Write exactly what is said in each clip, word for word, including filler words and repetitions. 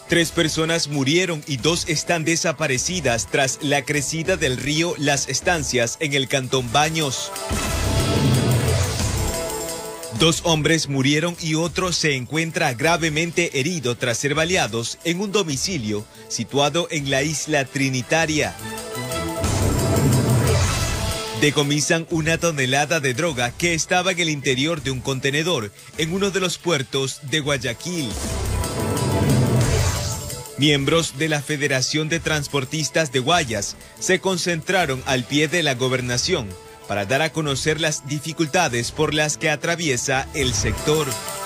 Tres personas murieron y dos están desaparecidas tras la crecida del río Las Estancias en el cantón Baños. Dos hombres murieron y otro se encuentra gravemente herido tras ser baleados en un domicilio situado en la isla Trinitaria. Decomisan una tonelada de droga que estaba en el interior de un contenedor en uno de los puertos de Guayaquil. Miembros de la Federación de Transportistas de Guayas se concentraron al pie de la gobernación para dar a conocer las dificultades por las que atraviesa el sector.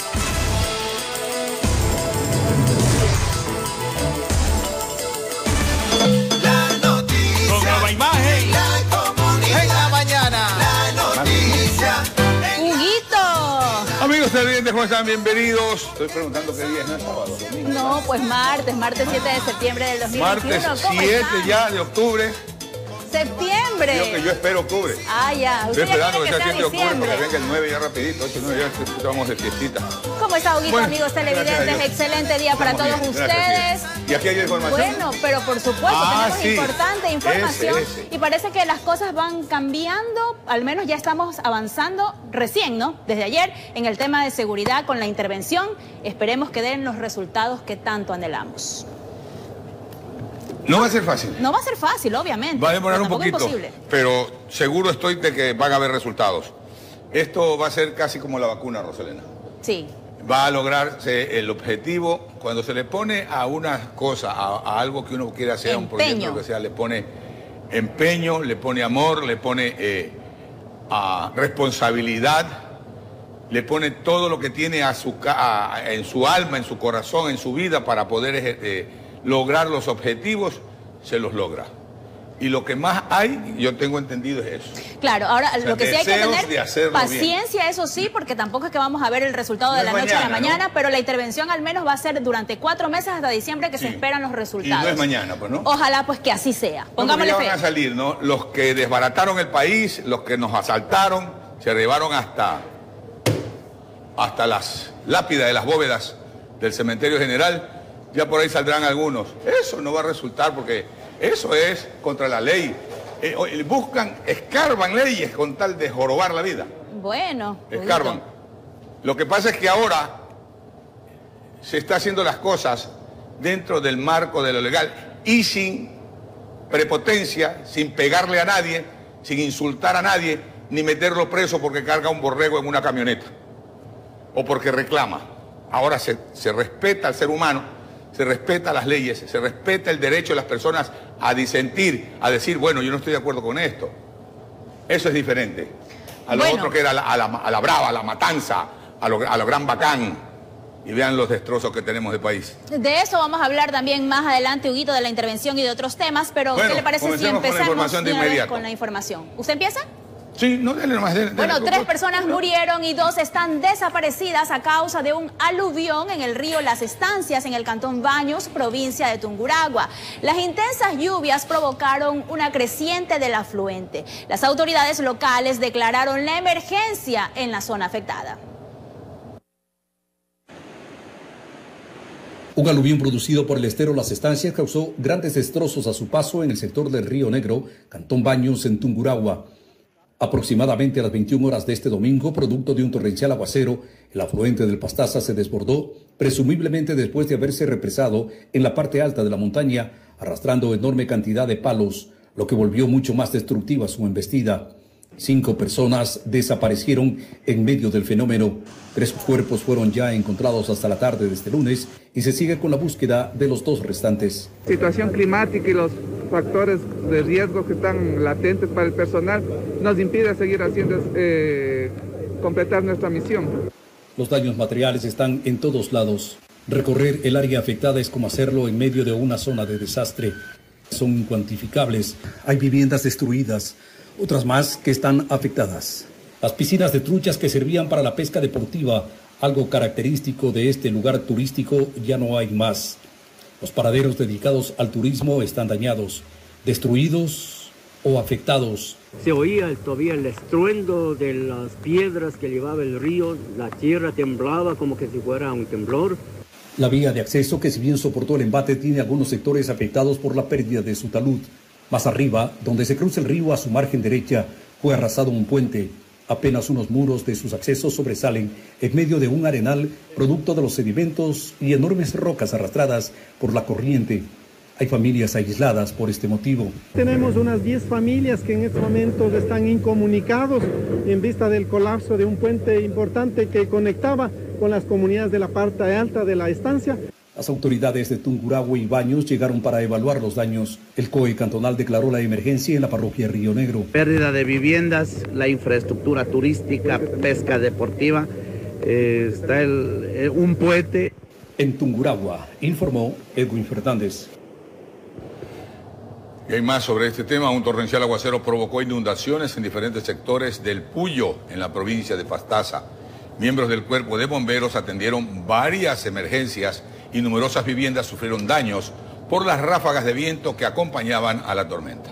La noticia, con nueva imagen, la comunidad, en la mañana, la noticia. Amigos televidentes, ¿cómo están? Bienvenidos. Estoy preguntando qué día es, ¿no es sábado? Domingo. No, pues martes, martes siete de septiembre del dos mil veintiuno. Martes siete ya de octubre. Septiembre. Yo que yo espero octubre. Ah, ya. Estoy esperando que que sea sea siete de octubre diciembre. para que venga el nueve ya rapidito. ocho, nueve ya estamos de fiestita. ¿Cómo está, Huguito, Bueno, amigos televidentes? Excelente día para Estamos todos bien, ustedes. gracias, sí. ¿Y aquí hay información? Bueno, pero por supuesto, Ah, tenemos sí. importante información. Ese, ese. Y parece que las cosas van cambiando, al menos ya estamos avanzando recién, ¿no? Desde ayer en el tema de seguridad con la intervención. Esperemos que den los resultados que tanto anhelamos. No va a ser fácil. No va a ser fácil, obviamente. Va a demorar un pero tampoco poquito, imposible. pero seguro estoy de que van a haber resultados. Esto va a ser casi como la vacuna, Roselena. Sí. Va a lograrse el objetivo cuando se le pone a una cosa, a, a algo que uno quiere hacer, a un proyecto, lo que sea, le pone empeño, le pone amor, le pone eh, a responsabilidad, le pone todo lo que tiene a su, a, en su alma, en su corazón, en su vida para poder eh, lograr los objetivos, se los logra. Y lo que más hay, yo tengo entendido, es eso. Claro, ahora O sea, lo que sí hay que deseos de tener hacerlo paciencia, bien. Eso sí, porque tampoco es que vamos a ver el resultado No de es la noche a la mañana, mañana, ¿no? pero la intervención al menos va a ser durante cuatro meses hasta diciembre que Sí. se esperan los resultados. Y no es mañana, pues, ¿no? Ojalá pues que así sea. No, Pongámosle porque fe. ya van a salir, ¿no? Los que desbarataron el país, los que nos asaltaron, se llevaron hasta, hasta las lápidas de las bóvedas del cementerio general, ya por ahí saldrán algunos. Eso no va a resultar porque eso es contra la ley. Eh, buscan, escarban leyes con tal de jorobar la vida. Bueno. Escarban. Huguito. Lo que pasa es que ahora se está haciendo las cosas dentro del marco de lo legal y sin prepotencia, sin pegarle a nadie, sin insultar a nadie, ni meterlo preso porque carga un borrego en una camioneta o porque reclama. Ahora se, se respeta al ser humano, se respeta las leyes, se respeta el derecho de las personas a disentir, a decir, bueno, yo no estoy de acuerdo con esto. Eso es diferente a lo Bueno. otro que era la, a, la, a la brava, a la matanza, a lo, a lo gran bacán. Y vean los destrozos que tenemos de país. De eso vamos a hablar también más adelante, Huguito, de la intervención y de otros temas, pero Bueno, ¿qué le parece si comencemos con la empezamos información de una vez inmediato. con la información? ¿Usted empieza? Sí, no, dale nomás. Dale, Bueno, dale, tres por- personas murieron y dos están desaparecidas a causa de un aluvión en el río Las Estancias, en el cantón Baños, provincia de Tungurahua. Las intensas lluvias provocaron una creciente del afluente. Las autoridades locales declararon la emergencia en la zona afectada. Un aluvión producido por el estero Las Estancias causó grandes destrozos a su paso en el sector del Río Negro, cantón Baños, en Tungurahua. Aproximadamente a las veintiuna horas de este domingo, producto de un torrencial aguacero, el afluente del Pastaza se desbordó, presumiblemente después de haberse represado en la parte alta de la montaña, arrastrando enorme cantidad de palos, lo que volvió mucho más destructiva su embestida. Cinco personas desaparecieron en medio del fenómeno. Tres cuerpos fueron ya encontrados hasta la tarde de este lunes y se sigue con la búsqueda de los dos restantes. Situación climática y los factores de riesgo que están latentes para el personal nos impide seguir haciendo, eh, completar nuestra misión. Los daños materiales están en todos lados. Recorrer el área afectada es como hacerlo en medio de una zona de desastre. Son incuantificables. Hay viviendas destruidas, otras más que están afectadas. Las piscinas de truchas que servían para la pesca deportiva, algo característico de este lugar turístico, ya no hay más. Los paraderos dedicados al turismo están dañados, destruidos o afectados. Se oía el, todavía el estruendo de las piedras que llevaba el río, la tierra temblaba como que si fuera un temblor. La vía de acceso, que si bien soportó el embate, tiene algunos sectores afectados por la pérdida de su talud. Más arriba, donde se cruza el río a su margen derecha, fue arrasado un puente. Apenas unos muros de sus accesos sobresalen en medio de un arenal producto de los sedimentos y enormes rocas arrastradas por la corriente. Hay familias aisladas por este motivo. Tenemos unas diez familias que en estos momentos están incomunicados en vista del colapso de un puente importante que conectaba con las comunidades de la parte alta de la estancia. Las autoridades de Tungurahua y Baños llegaron para evaluar los daños. El C O E cantonal declaró la emergencia en la parroquia Río Negro. Pérdida de viviendas, la infraestructura turística, pesca deportiva, eh, está el, eh, un puente. En Tungurahua, informó Edwin Fernández. Y hay más sobre este tema. Un torrencial aguacero provocó inundaciones en diferentes sectores del Puyo, en la provincia de Pastaza. Miembros del cuerpo de bomberos atendieron varias emergencias y numerosas viviendas sufrieron daños por las ráfagas de viento que acompañaban a la tormenta.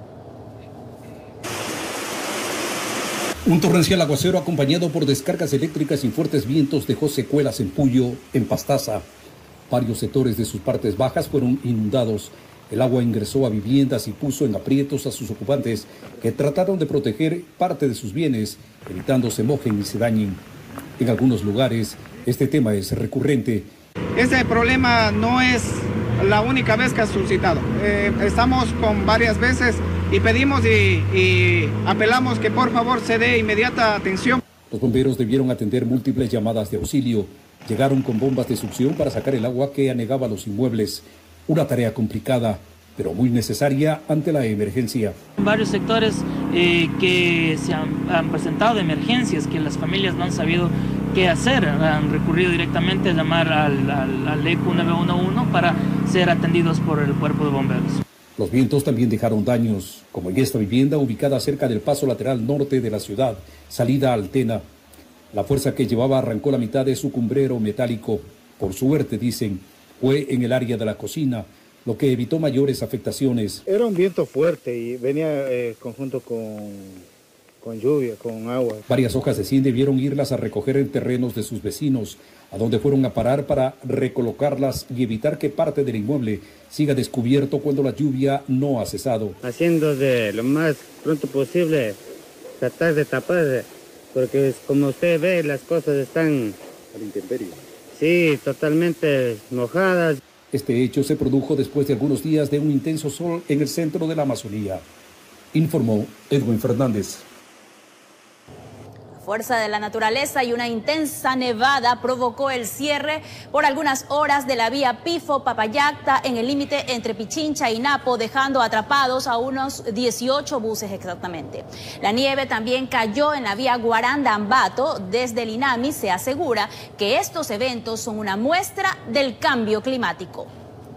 Un torrencial aguacero acompañado por descargas eléctricas y fuertes vientos dejó secuelas en Puyo, en Pastaza. Varios sectores de sus partes bajas fueron inundados. El agua ingresó a viviendas y puso en aprietos a sus ocupantes, que trataron de proteger parte de sus bienes, evitando se mojen y se dañen. En algunos lugares, este tema es recurrente. Este problema no es la única vez que ha suscitado. Eh, estamos con varias veces y pedimos y, y apelamos que por favor se dé inmediata atención. Los bomberos debieron atender múltiples llamadas de auxilio. Llegaron con bombas de succión para sacar el agua que anegaba los inmuebles. Una tarea complicada, pero muy necesaria ante la emergencia. Varios sectores eh, que se han, han presentado emergencias, que las familias no han sabido qué hacer, han recurrido directamente a llamar al, al, al E C U nueve uno uno para ser atendidos por el cuerpo de bomberos. Los vientos también dejaron daños, como en esta vivienda ubicada cerca del paso lateral norte de la ciudad, salida a Altena. La fuerza que llevaba arrancó la mitad de su cumbrero metálico. Por suerte, dicen, fue en el área de la cocina, lo que evitó mayores afectaciones. Era un viento fuerte y venía eh, conjunto con, con lluvia, con agua. Varias hojas de cien debieron irlas a recoger en terrenos de sus vecinos, a donde fueron a parar para recolocarlas y evitar que parte del inmueble siga descubierto cuando la lluvia no ha cesado. Haciendo de lo más pronto posible, tratar de tapar, porque como usted ve, las cosas están a la intemperie. Sí, totalmente mojadas. Este hecho se produjo después de algunos días de un intenso sol en el centro de la Amazonía, informó Edwin Fernández. Fuerza de la naturaleza y una intensa nevada provocó el cierre por algunas horas de la vía Pifo-Papayacta en el límite entre Pichincha y Napo, dejando atrapados a unos dieciocho buses exactamente. La nieve también cayó en la vía Guaranda-Ambato. Desde el INAMI se asegura que estos eventos son una muestra del cambio climático.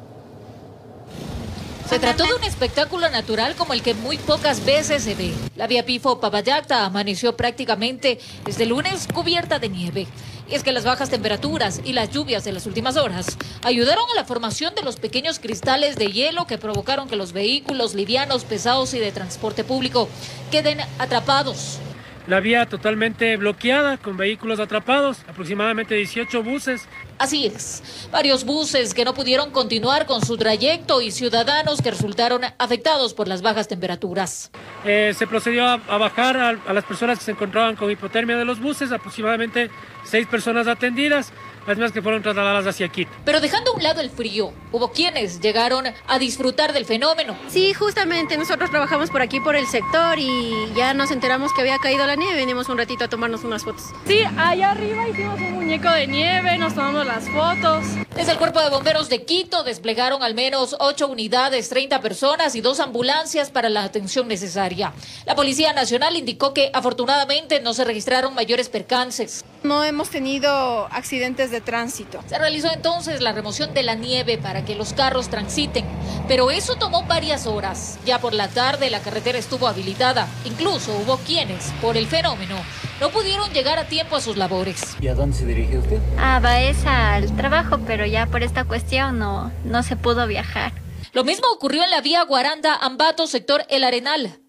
Se trató de un espectáculo natural como el que muy pocas veces se ve. La vía Pifo-Papayacta amaneció prácticamente desde el lunes cubierta de nieve. Y es que las bajas temperaturas y las lluvias de las últimas horas ayudaron a la formación de los pequeños cristales de hielo que provocaron que los vehículos livianos, pesados y de transporte público queden atrapados. La vía totalmente bloqueada con vehículos atrapados, aproximadamente dieciocho buses. Así es, varios buses que no pudieron continuar con su trayecto y ciudadanos que resultaron afectados por las bajas temperaturas. Eh, se procedió a, a bajar a, a las personas que se encontraban con hipotermia de los buses, aproximadamente seis personas atendidas, las mismas que fueron trasladadas hacia Quito. Pero dejando a un lado el frío, hubo quienes llegaron a disfrutar del fenómeno. Sí, justamente nosotros trabajamos por aquí por el sector y ya nos enteramos que había caído la nieve, venimos un ratito a tomarnos unas fotos. Sí, allá arriba hicimos un muñeco de nieve, nos tomamos las fotos. Desde el Cuerpo de Bomberos de Quito desplegaron al menos ocho unidades, treinta personas y dos ambulancias para la atención necesaria. La Policía Nacional indicó que afortunadamente no se registraron mayores percances. No hemos tenido accidentes de tránsito. Se realizó entonces la remoción de la nieve para que los carros transiten, pero eso tomó varias horas. Ya por la tarde la carretera estuvo habilitada. Incluso hubo quienes, por el fenómeno, no pudieron llegar a tiempo a sus labores. ¿Y a dónde se dirige usted? A Baeza al trabajo, pero ya por esta cuestión no, no se pudo viajar. Lo mismo ocurrió en la vía Guaranda-Ambato, sector El Arenal.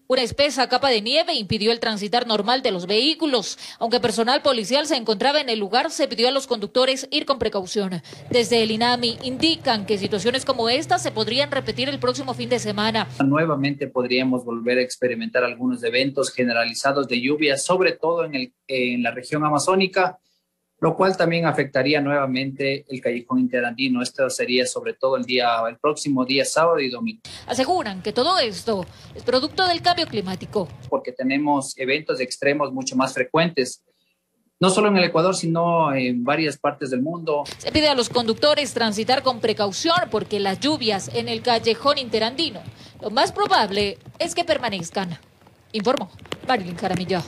Una espesa capa de nieve impidió el transitar normal de los vehículos. Aunque personal policial se encontraba en el lugar, se pidió a los conductores ir con precaución. Desde el INAMI indican que situaciones como esta se podrían repetir el próximo fin de semana. Nuevamente podríamos volver a experimentar algunos eventos generalizados de lluvias, sobre todo en, el, en la región amazónica, lo cual también afectaría nuevamente el callejón interandino. Esto sería sobre todo el día, el próximo día sábado y domingo. Aseguran que todo esto es producto del cambio climático. Porque tenemos eventos extremos mucho más frecuentes, no solo en el Ecuador, sino en varias partes del mundo. Se pide a los conductores transitar con precaución porque las lluvias en el callejón interandino, lo más probable es que permanezcan. Informó Marilyn Jaramillo.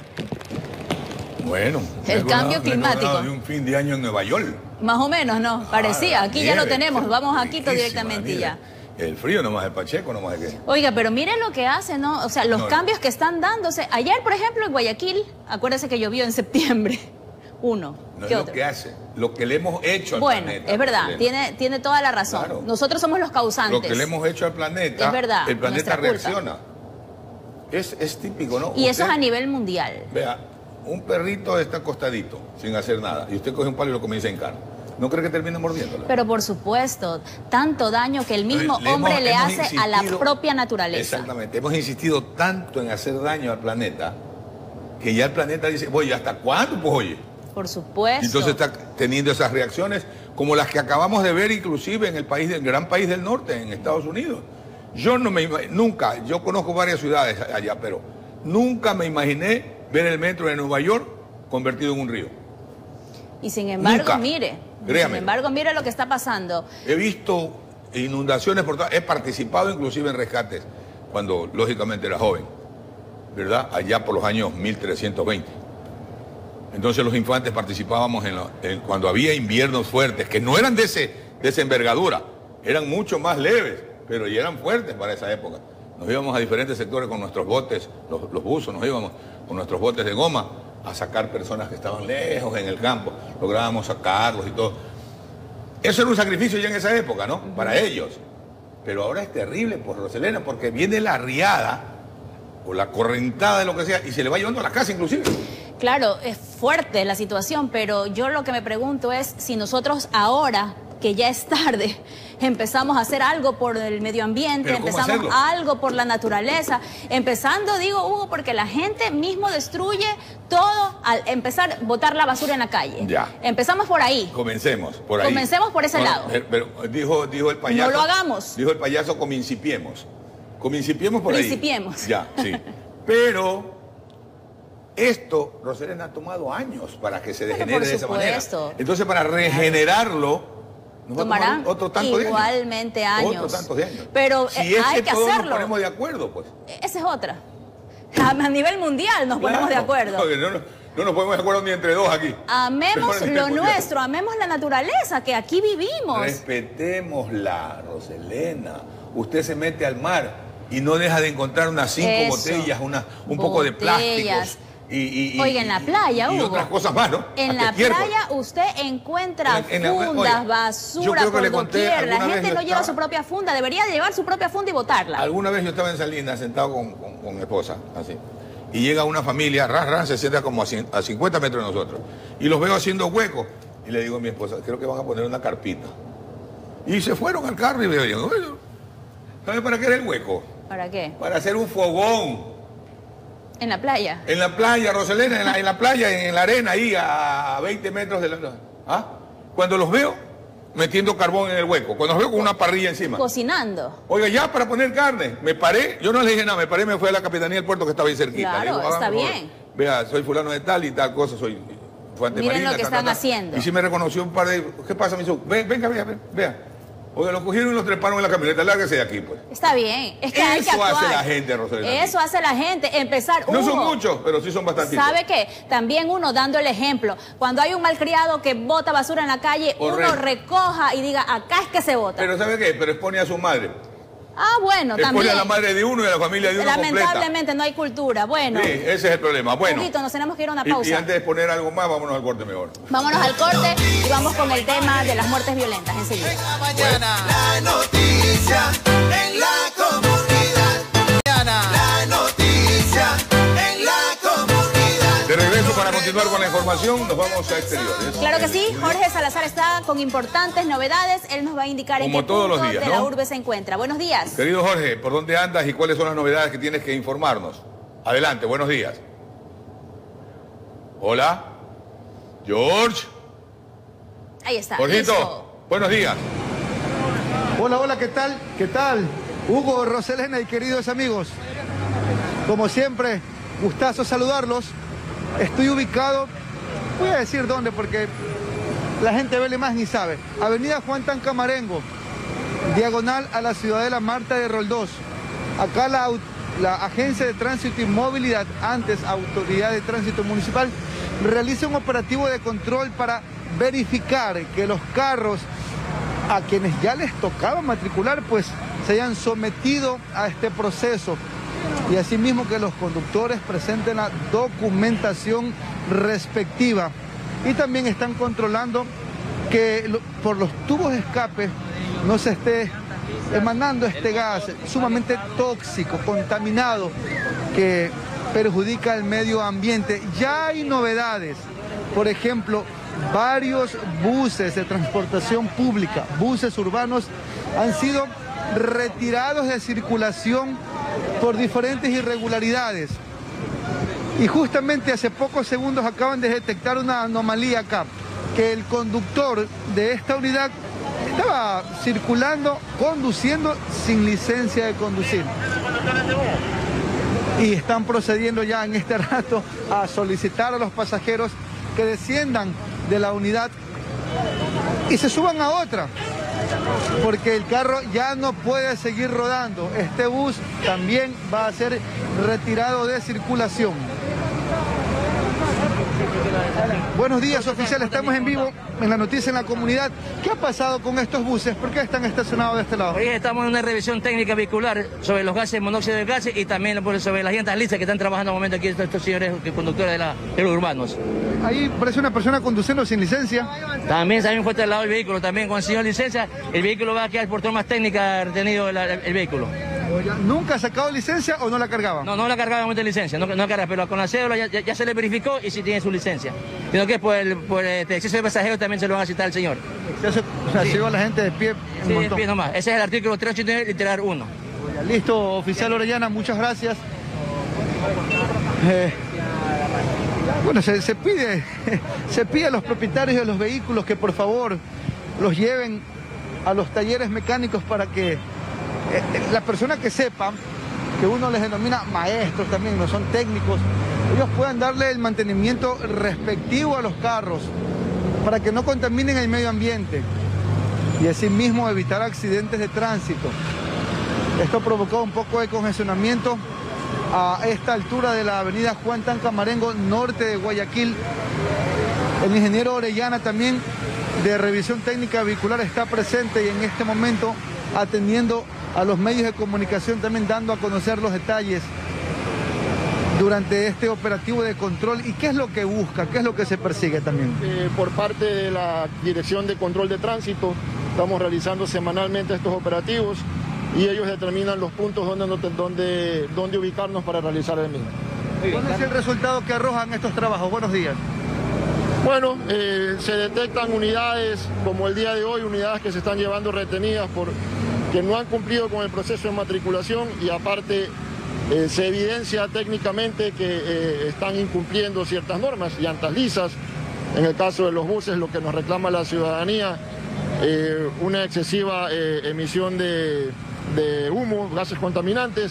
Bueno, el cambio climático. De un fin de año en Nueva York. Más o menos, ¿no? Parecía. Aquí nieve, ya lo tenemos. Vamos a Quito directamente y ya. El frío nomás de Pacheco, nomás de qué. Oiga, pero miren lo que hace, ¿no? O sea, los No, cambios que están dándose. Ayer, por ejemplo, en Guayaquil, acuérdense que llovió en septiembre. Uno. No ¿Qué es otro? lo que hace, lo que le hemos hecho al Bueno, planeta. es verdad, Elena. tiene, tiene toda la razón. Claro. Nosotros somos los causantes. Lo que le hemos hecho al planeta, Es verdad, el planeta nuestra culpa. reacciona. Es, es típico, ¿no? Y eso Usted, es a nivel mundial. Vea, un perrito está acostadito, sin hacer nada, y usted coge un palo y lo comienza a encar. ¿No cree que termine mordiéndola? Pero por supuesto, tanto daño que el mismo Le hemos- hombre le hemos hace a la insistido- propia naturaleza. Exactamente. Hemos insistido tanto en hacer daño al planeta que ya el planeta dice, oye, ¿hasta cuándo? Pues oye. Por supuesto. Entonces está teniendo esas reacciones como las que acabamos de ver inclusive en el país, del gran país del norte, en Estados Unidos. Yo no me ima- nunca, yo conozco varias ciudades allá, pero nunca me imaginé ver el metro de Nueva York convertido en un río. Y sin embargo, Nunca. mire, Créame. sin embargo, mire lo que está pasando. He visto inundaciones por todas, he participado inclusive en rescates cuando lógicamente era joven, ¿verdad? Allá por los años mil trescientos veinte. Entonces los infantes participábamos en, lo- en cuando había inviernos fuertes, que no eran de, ese, de esa envergadura, eran mucho más leves, pero ya eran fuertes para esa época. Nos íbamos a diferentes sectores con nuestros botes, los, los buzos, nos íbamos con nuestros botes de goma a sacar personas que estaban lejos en el campo, lográbamos sacarlos y todo. Eso era un sacrificio ya en esa época, ¿no? Para ellos. Pero ahora es terrible, pues, Roselena, porque viene la riada o la correntada de lo que sea y se le va llevando a la casa inclusive. Claro, es fuerte la situación, pero yo lo que me pregunto es si nosotros ahora, que ya es tarde, empezamos a hacer algo por el medio ambiente, ¿Pero cómo empezamos hacerlo? algo por la naturaleza, empezando, digo, Hugo, porque la gente mismo destruye todo al empezar a botar la basura en la calle. Ya. Empezamos por ahí. Comencemos por ahí. Comencemos por ese No, lado. Pero, pero dijo, dijo el payaso. No lo hagamos. Dijo el payaso, comincipiemos. Comincipiemos por Principiemos. ahí. Ya, sí. Pero esto, Roselena, ha tomado años para que se Pero degenere por de esa manera. supuesto. Entonces, para regenerarlo, nos va a tomar Tomarán otro tanto de años. igualmente años. Otro tanto de años. Pero Si eh, es hay que que todos hacerlo. nos ponemos de acuerdo, pues. Esa es otra. A a nivel mundial nos ponemos de Claro. acuerdo. Oye, No, no, no nos ponemos de acuerdo ni entre dos aquí. Amemos Pero a nivel lo mundial. nuestro, amemos la naturaleza, que aquí vivimos. Respetémosla, Roselena. Usted se mete al mar y no deja de encontrar unas cinco Eso. botellas, una, un poco de Botellas. plásticos. Y, y- y- Oiga, en la playa, y Hugo. otras cosas más, ¿no? En Hasta la estiércol. playa usted encuentra En- en la- fundas, oiga, yo basura creo que por le conté doquier. La alguna vez gente yo no lleva estaba- su propia funda, debería de llevar su propia funda y botarla. Alguna vez yo estaba en Salinas sentado con, con- con mi esposa, así. Y llega una familia, ras, ras, se sienta como a, cien- a cincuenta metros de nosotros. Y los veo haciendo huecos. Y le digo a mi esposa, creo que van a poner una carpita. Y se fueron al carro y me digo, bueno, ¿sabe para qué era el hueco? ¿Para qué? Para hacer un fogón. En la playa. En la playa, Roselena, en la, en la playa, en la arena, ahí a veinte metros de la... ¿Ah? Cuando los veo, metiendo carbón en el hueco. Cuando los veo con una parrilla encima. Cocinando. Oiga, ya para poner carne. Me paré, yo no le dije nada, me paré, me fui a la capitanía del puerto que estaba ahí cerquita. Claro, Le digo, está "Hagan, por favor, bien. Vea, soy fulano de tal y tal cosa, soy Fuente Miren Marina, lo que ta, ta, están ta". haciendo. Y sí me reconoció un par de... ¿Qué pasa, mi su? Ven, venga, vea, vea, vea. Oiga, lo cogieron y los treparon en la camioneta. Lárguese de aquí, pues. Está bien. Es que hay que Eso actuar. hace la gente, Roselena. Eso hace la gente. Empezar. No son Hugo, muchos, pero sí son bastantes. ¿sabe qué? También uno dando el ejemplo. Cuando hay un malcriado que bota basura en la calle, Correcto. uno recoja y diga, acá es que se bota. Pero ¿sabe qué? Pero expone a su madre. Ah, bueno, Expone también. a la madre de uno y a la familia de uno Lamentablemente no hay cultura. Bueno, completa. Sí, ese es el problema. Bueno, Huguito, nos tenemos que ir a una y, pausa. y antes de poner algo más, vámonos al corte mejor. Vámonos al corte y vamos con el tema de las muertes violentas enseguida. La noticia en la comunidad. La noticia. continuar con la información, nos vamos a exteriores. Claro que sí, Jorge Salazar está con importantes novedades. Él nos va a indicar en Como qué todos punto los días, de ¿no? la urbe se encuentra. Buenos días. Querido Jorge, ¿por dónde andas y cuáles son las novedades que tienes que informarnos? Adelante, buenos días. Hola, George. Ahí está. Jorgito, listo. Buenos días. Hola, hola, ¿qué tal? ¿Qué tal? Hugo, Roselena y queridos amigos. Como siempre, gustazo saludarlos. Estoy ubicado, voy a decir dónde porque la gente vele más ni sabe. Avenida Juan Tancamarengo, diagonal a la Ciudadela Marta de Roldós. Acá la, la Agencia de Tránsito y Movilidad, antes Autoridad de Tránsito Municipal, realiza un operativo de control para verificar que los carros a quienes ya les tocaba matricular, pues se hayan sometido a este proceso. Y asimismo que los conductores presenten la documentación respectiva. Y también están controlando que lo, por los tubos de escape no se esté emanando este gas sumamente tóxico, contaminado, que perjudica el medio ambiente. Ya hay novedades, por ejemplo, varios buses de transportación pública, buses urbanos, han sido retirados de circulación por diferentes irregularidades. Y justamente hace pocos segundos acaban de detectar una anomalía acá, que el conductor de esta unidad estaba circulando, conduciendo sin licencia de conducir. Y están procediendo ya en este rato a solicitar a los pasajeros que desciendan de la unidad y se suban a otra, porque el carro ya no puede seguir rodando. Este bus también va a ser retirado de circulación. Buenos días, oficial, estamos en vivo en la noticia en la comunidad. ¿Qué ha pasado con estos buses? ¿Por qué están estacionados de este lado? Hoy estamos en una revisión técnica vehicular sobre los gases, monóxido de gases y también sobre las llantas lisas que están trabajando en el momento aquí estos, estos señores conductores de, la, de los urbanos. Ahí parece una persona conduciendo sin licencia. También también fue trasladado el vehículo, también con señor licencia, el vehículo va a quedar por más técnica retenido el, el vehículo. ¿Nunca ha sacado licencia o no la cargaba? No, no la cargaba en el momento de licencia, no, no la cargaba, pero con la cédula ya, ya, ya se le verificó y sí tiene su licencia. Sino que por el, por el este, exceso de pasajeros también se lo van a citar al señor. Exceso, o sea, sí. Sigo a la gente de pie. Sí, de pie nomás. Ese es el artículo trescientos ochenta y nueve, literal uno. Listo, oficial Orellana, muchas gracias. Eh, bueno, se, se pide, se pide a los propietarios de los vehículos que por favor los lleven a los talleres mecánicos para que eh, la persona que sepa, que uno les denomina maestros también, no son técnicos, ellos puedan darle el mantenimiento respectivo a los carros para que no contaminen el medio ambiente y asimismo evitar accidentes de tránsito. Esto ha provocado un poco de congestionamiento a esta altura de la avenida Juan Tancamarengo, norte de Guayaquil. El ingeniero Orellana también de revisión técnica vehicular está presente y en este momento atendiendo a los medios de comunicación, también dando a conocer los detalles durante este operativo de control. ¿Y qué es lo que busca? ¿Qué es lo que se persigue también? Eh, por parte de la Dirección de Control de Tránsito, estamos realizando semanalmente estos operativos y ellos determinan los puntos donde, donde, donde ubicarnos para realizar el mismo. ¿Cuál es el resultado que arrojan estos trabajos? Buenos días. Bueno, eh, se detectan unidades, como el día de hoy, unidades que se están llevando retenidas por que no han cumplido con el proceso de matriculación y aparte eh, se evidencia técnicamente que eh, están incumpliendo ciertas normas, llantas lisas, en el caso de los buses lo que nos reclama la ciudadanía, eh, una excesiva eh, emisión de, de humo, gases contaminantes.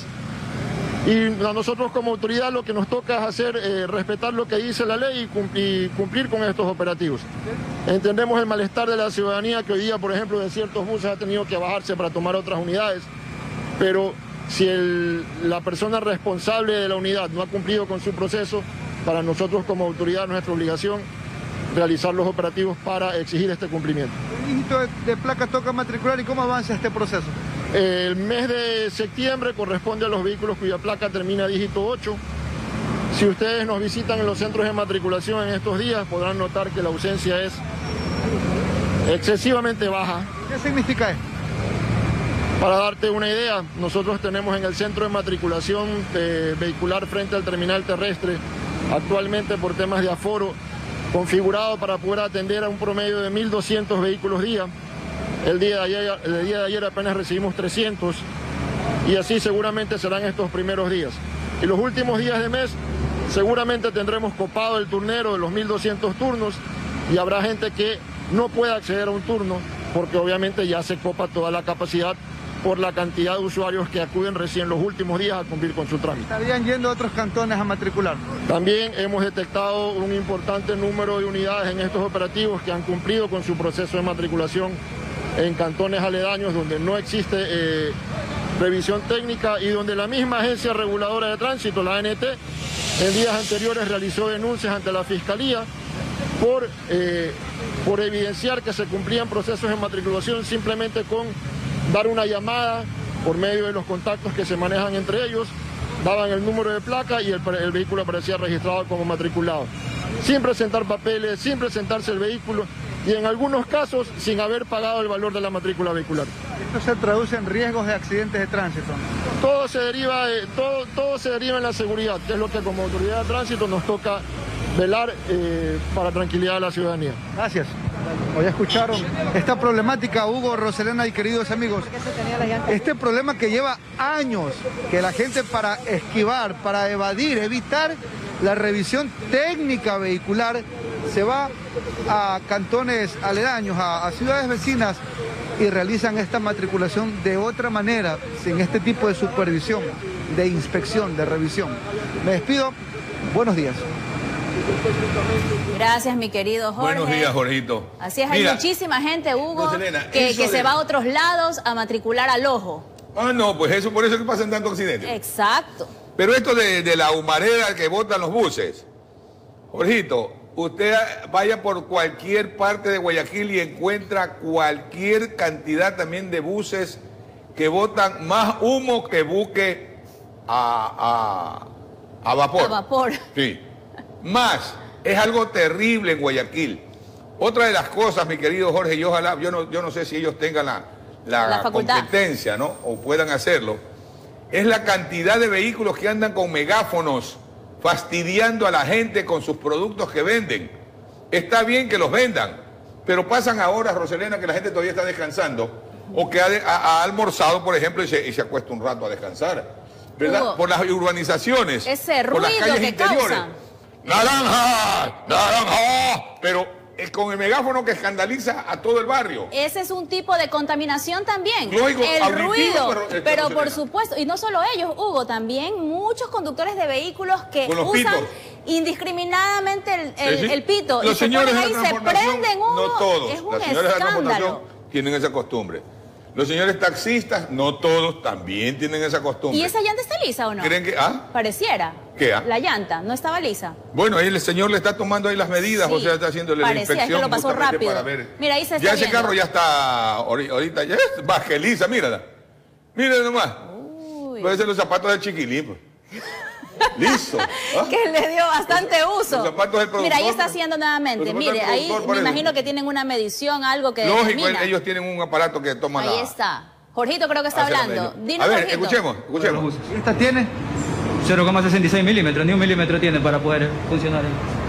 Y a nosotros como autoridad lo que nos toca es hacer, eh, respetar lo que dice la ley y cumplir, y cumplir con estos operativos. Entendemos el malestar de la ciudadanía que hoy día, por ejemplo, de ciertos buses ha tenido que bajarse para tomar otras unidades, pero si el, la persona responsable de la unidad no ha cumplido con su proceso, para nosotros como autoridad es nuestra obligación realizar los operativos para exigir este cumplimiento. ¿El dígito de, de placa toca matricular y cómo avanza este proceso? El mes de septiembre corresponde a los vehículos cuya placa termina dígito ocho. Si ustedes nos visitan en los centros de matriculación en estos días, podrán notar que la ausencia es excesivamente baja. ¿Qué significa esto? Para darte una idea, nosotros tenemos en el centro de matriculación eh, vehicular frente al terminal terrestre actualmente por temas de aforo, configurado para poder atender a un promedio de mil doscientos vehículos día. El día de ayer, el día de ayer apenas recibimos trescientos y así seguramente serán estos primeros días. Y los últimos días de mes seguramente tendremos copado el turnero de los mil doscientos turnos y habrá gente que no pueda acceder a un turno porque obviamente ya se copa toda la capacidad por la cantidad de usuarios que acuden recién los últimos días a cumplir con su trámite. ¿Estarían yendo a otros cantones a matricular? También hemos detectado un importante número de unidades en estos operativos que han cumplido con su proceso de matriculación en cantones aledaños donde no existe eh, revisión técnica y donde la misma agencia reguladora de tránsito, la A N T, en días anteriores realizó denuncias ante la Fiscalía por, eh, por evidenciar que se cumplían procesos de matriculación simplemente con dar una llamada por medio de los contactos que se manejan entre ellos, daban el número de placa y el, el vehículo aparecía registrado como matriculado, sin presentar papeles, sin presentarse el vehículo y en algunos casos sin haber pagado el valor de la matrícula vehicular. ¿Esto se traduce en riesgos de accidentes de tránsito? Todo se deriva, de, todo, todo se deriva en la seguridad, que es lo que como autoridad de tránsito nos toca velar eh, para la tranquilidad de la ciudadanía. Gracias. Hoy escucharon esta problemática, Hugo, Roselena y queridos amigos. Este problema que lleva años, que la gente para esquivar, para evadir, evitar la revisión técnica vehicular, se va a cantones aledaños, a, a ciudades vecinas y realizan esta matriculación de otra manera, sin este tipo de supervisión, de inspección, de revisión. Me despido. Buenos días. Gracias, mi querido Jorge. Buenos días, Jorgito. Así es, Mira, hay muchísima gente, Hugo, Roselena, que, que de... se va a otros lados a matricular al ojo. Ah, no, pues eso, por eso es que pasan tantos accidentes. Exacto. Pero esto de, de la humareda que botan los buses, Jorgito, usted vaya por cualquier parte de Guayaquil y encuentra cualquier cantidad también de buses que botan más humo que buque a, a, a vapor. A vapor. Sí. Más, es algo terrible en Guayaquil. Otra de las cosas, mi querido Jorge, y ojalá, yo no, yo no sé si ellos tengan la, la, la competencia, ¿no? O puedan hacerlo, es la cantidad de vehículos que andan con megáfonos fastidiando a la gente con sus productos que venden. Está bien que los vendan, pero pasan ahora, Roselena, que la gente todavía está descansando, o que ha, de, ha, ha almorzado, por ejemplo, y se, y se acuesta un rato a descansar, ¿verdad? Hugo, por las urbanizaciones, ese ruido por las calles que interiores. causan. ¡Naranja! ¡Naranja! Pero eh, con el megáfono que escandaliza a todo el barrio. Ese es un tipo de contaminación también. Lógico, el auditivo, ruido. pero, Pero, este, no por se supuesto, y no solo ellos, Hugo, también muchos conductores de vehículos que Con los usan pitos. indiscriminadamente el, el, Sí, sí. el pito. Los y se señores ponen de la ahí, se transportación, prenden, Hugo. no todos. Es un Los señores de la escándalo. transportación tienen esa costumbre. Los señores taxistas, no todos, también tienen esa costumbre. ¿Y esa llanta está lisa o no? ¿Creen que, ah? Pareciera. ¿Qué, ah? La llanta no estaba lisa. Bueno, ahí el señor le está tomando ahí las medidas, Sí, o sea, está haciéndole la parecía, inspección es que lo pasó justamente rápido. para ver. Mira, ahí se está Ya ese viendo. carro ya está, ahorita ya es bajeliza, mírala. Mírala nomás. Puede ser los zapatos del chiquilín, pues. Listo. ¿Ah? Que le dio bastante uso. Los zapatos del productor. Mira, ahí está haciendo nuevamente. Los zapatos Mire, del ahí productor, me parece. imagino que tienen una medición, algo que Lógico, determina. ellos tienen un aparato que toma Ahí la... está. Jorgito creo que está hace la hablando. medida. Dinos, A ver, Jorgito. escuchemos, escuchemos. ¿Esta tiene? cero coma sesenta y seis milímetros, ni un milímetro tiene para poder funcionar.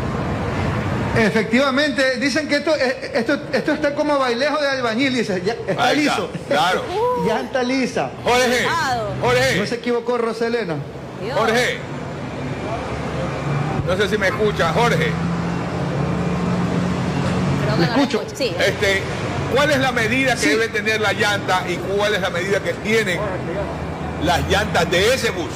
Efectivamente, dicen que esto, eh, esto, esto está como bailejo de albañil, dice, ya está Ahí está, liso. claro. Ya está lisa. Jorge, Jorge. No se equivocó Roselena. Jorge. No sé si me escucha, Jorge. Me escucho. Sí. Este, ¿cuál es la medida que Sí. debe tener la llanta y cuál es la medida que tienen las llantas de ese bus?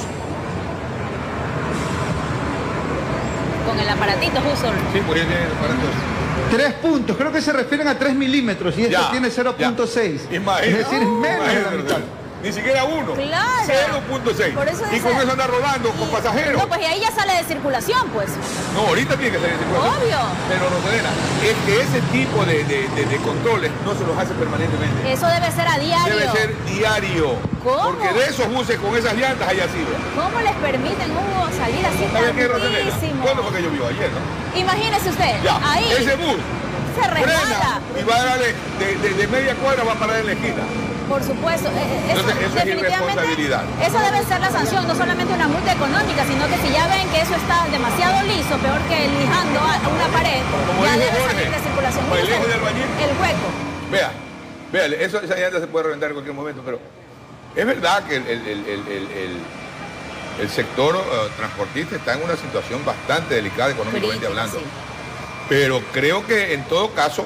Con el aparatito justo. Sí, pues ya tiene el aparato. Tres puntos, creo que se refieren a tres milímetros y esto Ya, tiene cero punto seis. Imagínate. Es decir, menos de la Imagínate, mitad. Ni siquiera uno. Claro. cero punto seis. Por eso Y dice- con eso anda rodando con pasajeros. No, pues y ahí ya sale de circulación, pues. No, ahorita tiene que salir de circulación. Obvio. Pero, Roselena, es que ese tipo de, de, de- de controles no se los hace permanentemente. Eso debe ser a diario. Debe ser diario. ¿Cómo? Porque de esos buses con esas llantas haya sido. ¿Cómo les permiten, Hugo, salir así ¿Sabe qué, Roselena? tantísimo? ¿Cuándo fue que llovió? Ayer, ¿no? Imagínese usted, Ya, ahí ese bus se resbala. frena y va a darle de, de- de media cuadra, va a parar en la esquina. Por supuesto. Eh, eso, Entonces, eso es irresponsabilidad. Esa debe ser la sanción, no solamente una multa económica, sino que si ya ven que eso está demasiado liso, peor que lijando a una pared, como ya dijo debe Jorge, salir de circulación. o el eje del albañil. El hueco. Vea, vea, eso, esa llanta se puede reventar en cualquier momento, pero es verdad que el, el, el, el, el, el, el sector uh, transportista está en una situación bastante delicada económicamente Crítica, hablando. sí. Pero creo que en todo caso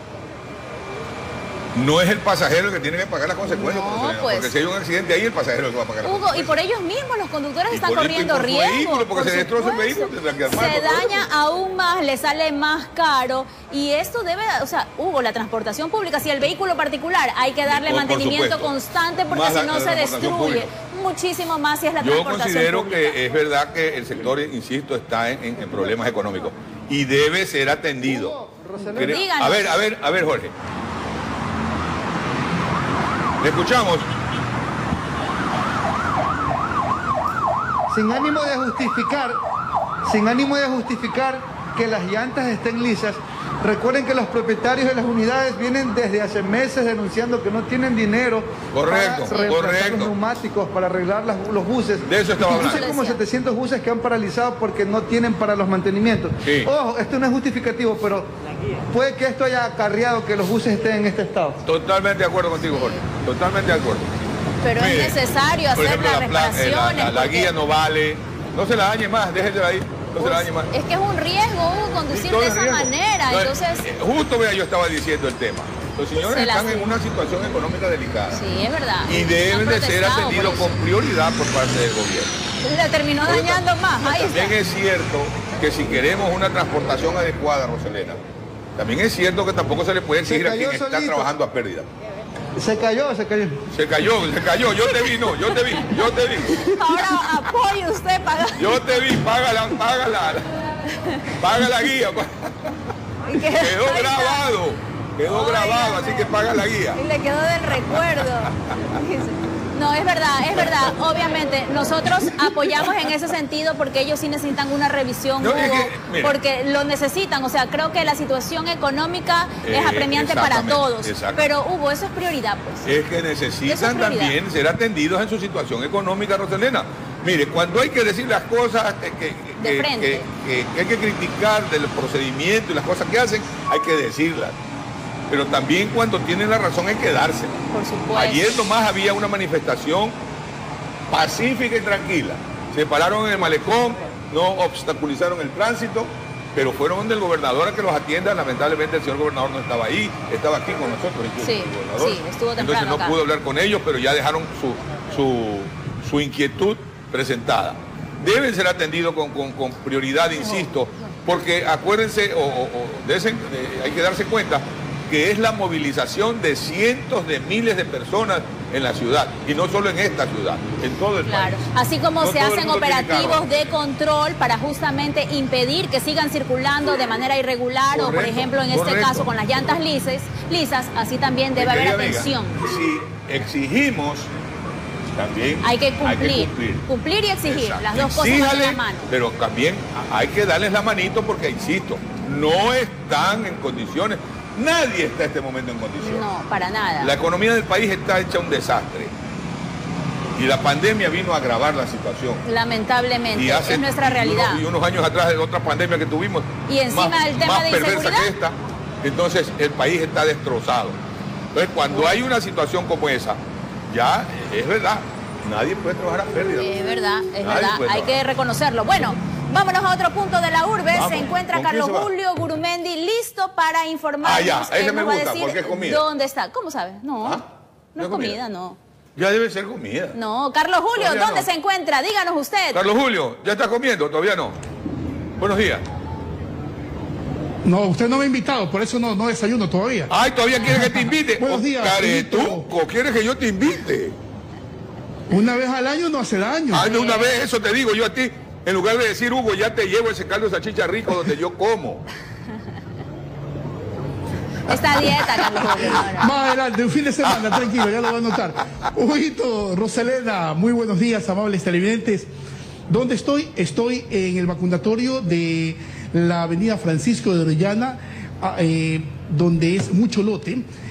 no es el pasajero el que tiene que pagar las consecuencias, No, profesor, pues. porque si hay un accidente ahí, el pasajero es el que va a pagar las Hugo, y consecuencias. por ellos mismos los conductores Y están por- y corriendo por su riesgo. vehículo, porque por se destroza el supuesto. vehículo, tendrá que armar Se por todo daña eso. aún más, le sale más caro. Y esto debe, o sea, Hugo, la transportación pública, si el vehículo particular hay que darle Por- por mantenimiento supuesto. constante porque Más si la- no la se transportación destruye. pública. Muchísimo más si es la Yo transportación considero pública. que es verdad que el sector, insisto, está en, en- en problemas económicos y debe ser atendido. Creo- Díganos. A ver, a ver, a ver, Jorge. ¿Le escuchamos? Sin ánimo de justificar, sin ánimo de justificar que las llantas estén lisas, recuerden que los propietarios de las unidades vienen desde hace meses denunciando que no tienen dinero Correcto, para reemplazar correcto. los neumáticos, para arreglar las- los buses. De eso estaba Incluso hablando. hay como setecientos buses que han paralizado porque no tienen para los mantenimientos. Sí. Ojo, esto no es justificativo, pero puede que esto haya acarreado que los buses estén en este estado. Totalmente de acuerdo contigo, Jorge. Totalmente de acuerdo. Pero Mire, es necesario por hacer ejemplo, las la, pla- eh, la- reparaciones. la- la porque guía no vale. No se la dañe más, déjela ahí. No se la dañe más. Es que es un riesgo, Hugo, conducir Todo de es esa riesgo. manera. No, Entonces, eh, justo vea, yo estaba diciendo el tema. Los señores Se la están en sé. una situación económica delicada. sí, es verdad. Y deben Han de ser protestado por atendidos eso. con prioridad por parte del gobierno. La terminó Porque dañando más. Ahí También está. es cierto que si queremos una transportación adecuada, Roselena, también es cierto que tampoco se le puede Se exigir a cayó quien está solito. trabajando a pérdida. Se cayó, se cayó. Se cayó, se cayó, yo te vi, no, yo te vi, yo te vi. Ahora apoye usted para Yo te vi, paga la, paga la, paga la guía. Quedó grabado, quedó grabado, así que paga la guía. Y le quedó del recuerdo. No, es verdad, es verdad. Obviamente, nosotros apoyamos en ese sentido porque ellos sí necesitan una revisión, No, Hugo, es que, mire. porque lo necesitan. O sea, creo que la situación económica Eh, es apremiante para exactamente, todos. exacto. Pero, Hugo, eso es prioridad, pues. Es que Eso necesitan es prioridad. también ser atendidos en su situación económica, Roselena. Mire, cuando hay que decir las cosas que, que- De que- frente. que- que- que hay que criticar de los procedimientos y las cosas que hacen, hay que decirlas. Pero también cuando tienen la razón hay que dársela. Por supuesto. Ayer nomás había una manifestación pacífica y tranquila. Se pararon en el malecón, no obstaculizaron el tránsito, pero fueron donde el gobernador a que los atienda. Lamentablemente el señor gobernador no estaba ahí, estaba aquí con nosotros. incluso Sí, el gobernador. sí, estuvo temprano Entonces no acá. pudo hablar con ellos, pero ya dejaron su, su, su inquietud presentada. Deben ser atendidos con, con- con prioridad, insisto, porque acuérdense, o, o- o desen- eh, hay que darse cuenta que es la movilización de cientos de miles de personas en la ciudad, y no solo en esta ciudad, en todo el Claro, país. así como No se todo el hacen mundo tiene operativos carro. de control para justamente impedir que sigan circulando de manera irregular o, por Correcto, ejemplo, en este correcto. caso con las llantas lisas, lisas, así también debe Mi haber querida amiga, atención. si exigimos, también Hay que cumplir, cumplir. cumplir y exigir, Exacto. las dos cosas van de Exíjale, la mano. pero también hay que darles la manito porque, insisto, no están en condiciones, nadie está en este momento en condiciones. No, para nada. La economía del país está hecha un desastre y la pandemia vino a agravar la situación. Lamentablemente, Y hace es nuestra realidad. unos, y unos años atrás de otra pandemia que tuvimos, Y encima más, el tema más de perversa inseguridad. que esta, entonces el país está destrozado. Entonces cuando hay una situación como esa, ya es verdad, nadie puede trabajar a pérdida. Es verdad, es Nadie verdad, puede hay que reconocerlo. Bueno, vámonos a otro punto de la urbe. Vamos, Se encuentra ¿con quién Carlos se va? Julio Gurumendi listo para informarnos. Ah, ya, ese Él me nos va a gusta, decir porque es comida. ¿Dónde está? ¿Cómo sabes? No, no ¿No es es comida, comida? no. Ya debe ser comida. No, Carlos Julio, Todavía ¿dónde no. se encuentra? Díganos usted. Carlos Julio, ¿ya está comiendo? Todavía no. Buenos días. No, usted no me ha invitado, por eso no, no desayuno todavía. Ay, todavía quiere que te invite. Buenos días. Caretuco, ¿quieres que yo te invite? Una vez al año no hace daño. Ay, no, una vez eso te digo yo a ti. En lugar de decir, Hugo, ya te llevo ese caldo de salchicha rico donde yo como. Esta dieta, Carlos Julio. ahora. Más adelante, un fin de semana, tranquilo, ya lo va a notar. Huguito, Roselena, muy buenos días, amables televidentes. ¿Dónde estoy? Estoy en el vacunatorio de la avenida Francisco de Orellana, ah, eh, donde es mucho lote.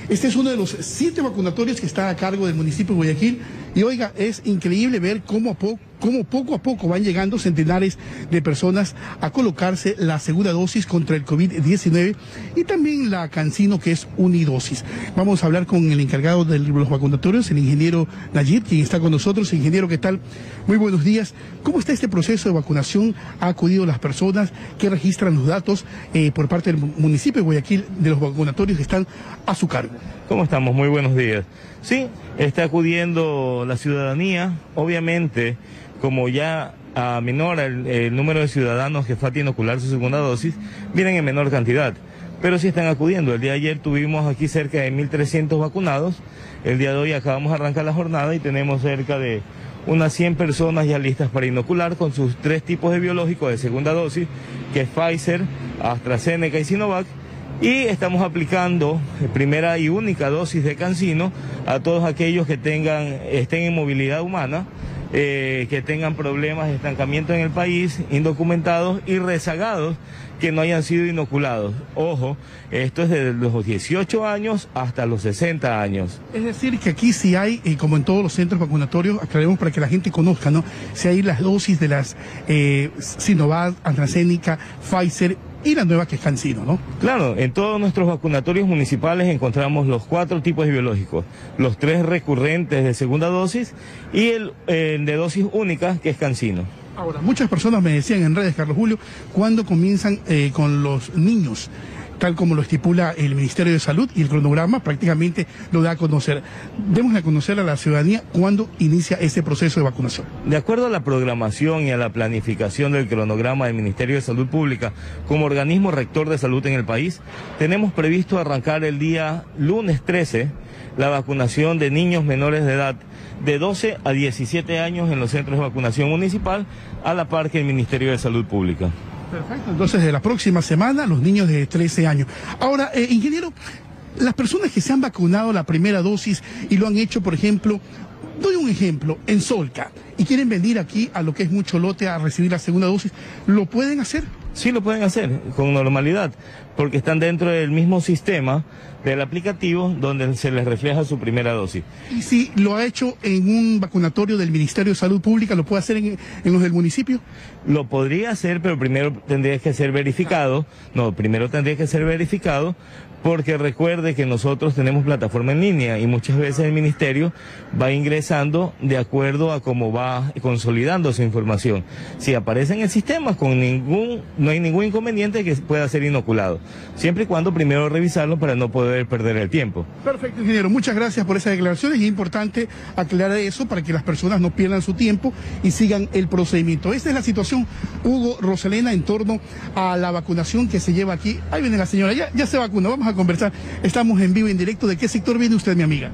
Este es uno de los siete vacunatorios que está a cargo del municipio de Guayaquil. Y oiga, es increíble ver cómo, a poco, cómo poco a poco van llegando centenares de personas a colocarse la segunda dosis contra el COVID diecinueve y también la CanSino, que es unidosis. Vamos a hablar con el encargado de los vacunatorios, el ingeniero Nayib, quien está con nosotros. Ingeniero, ¿qué tal? Muy buenos días. ¿Cómo está este proceso de vacunación? ¿Ha acudido las personas que registran los datos eh, por parte del municipio de Guayaquil de los vacunatorios que están a su cargo? ¿Cómo estamos? Muy buenos días. Sí, está acudiendo la ciudadanía. Obviamente, como ya aminora el, el número de ciudadanos que falta inocular su segunda dosis, vienen en menor cantidad, pero sí están acudiendo. El día de ayer tuvimos aquí cerca de mil trescientos vacunados. El día de hoy acabamos de arrancar la jornada y tenemos cerca de unas cien personas ya listas para inocular con sus tres tipos de biológicos de segunda dosis, que es Pfizer, AstraZeneca y Sinovac. Y estamos aplicando primera y única dosis de CanSino a todos aquellos que tengan, estén en movilidad humana, eh, que tengan problemas de estancamiento en el país, indocumentados y rezagados que no hayan sido inoculados. Ojo, esto es desde los dieciocho años hasta los sesenta años. Es decir, que aquí sí hay, eh, como en todos los centros vacunatorios, aclaremos para que la gente conozca, ¿no? Si hay las dosis de las eh, Sinovac, AstraZeneca, Pfizer y la nueva que es CanSino, ¿no? Claro, en todos nuestros vacunatorios municipales encontramos los cuatro tipos de biológicos, los tres recurrentes de segunda dosis y el, el de dosis única, que es CanSino. Ahora, muchas personas me decían en redes, Carlos Julio, ¿cuándo comienzan eh, con los niños? Tal como lo estipula el Ministerio de Salud, y el cronograma prácticamente lo da a conocer. Démosle a conocer a la ciudadanía cuándo inicia ese proceso de vacunación. De acuerdo a la programación y a la planificación del cronograma del Ministerio de Salud Pública como organismo rector de salud en el país, tenemos previsto arrancar el día lunes trece la vacunación de niños menores de edad de doce a diecisiete años en los centros de vacunación municipal, a la par que el Ministerio de Salud Pública. Perfecto, entonces de la próxima semana los niños de trece años. Ahora, eh, ingeniero, las personas que se han vacunado la primera dosis y lo han hecho, por ejemplo, doy un ejemplo, en Solca, y quieren venir aquí a lo que es Mucho Lote a recibir la segunda dosis, ¿lo pueden hacer? Sí, lo pueden hacer con normalidad, porque están dentro del mismo sistema del aplicativo donde se les refleja su primera dosis. Y si lo ha hecho en un vacunatorio del Ministerio de Salud Pública, ¿lo puede hacer en, en los del municipio? Lo podría hacer, pero primero tendría que ser verificado. No, primero tendría que ser verificado, porque recuerde que nosotros tenemos plataforma en línea y muchas veces el ministerio va ingresando de acuerdo a cómo va consolidando su información. Si aparece en el sistema, con ningún, no hay ningún inconveniente que pueda ser inoculado, siempre y cuando primero revisarlo para no poder perder el tiempo. Perfecto, ingeniero. Muchas gracias por esas declaraciones. Y es importante aclarar eso para que las personas no pierdan su tiempo y sigan el procedimiento. Esta es la situación, Hugo, Roselena, en torno a la vacunación que se lleva aquí. Ahí viene la señora, ya, ya se vacunó. Vamos a conversar. Estamos en vivo y en directo. ¿De qué sector viene usted, mi amiga?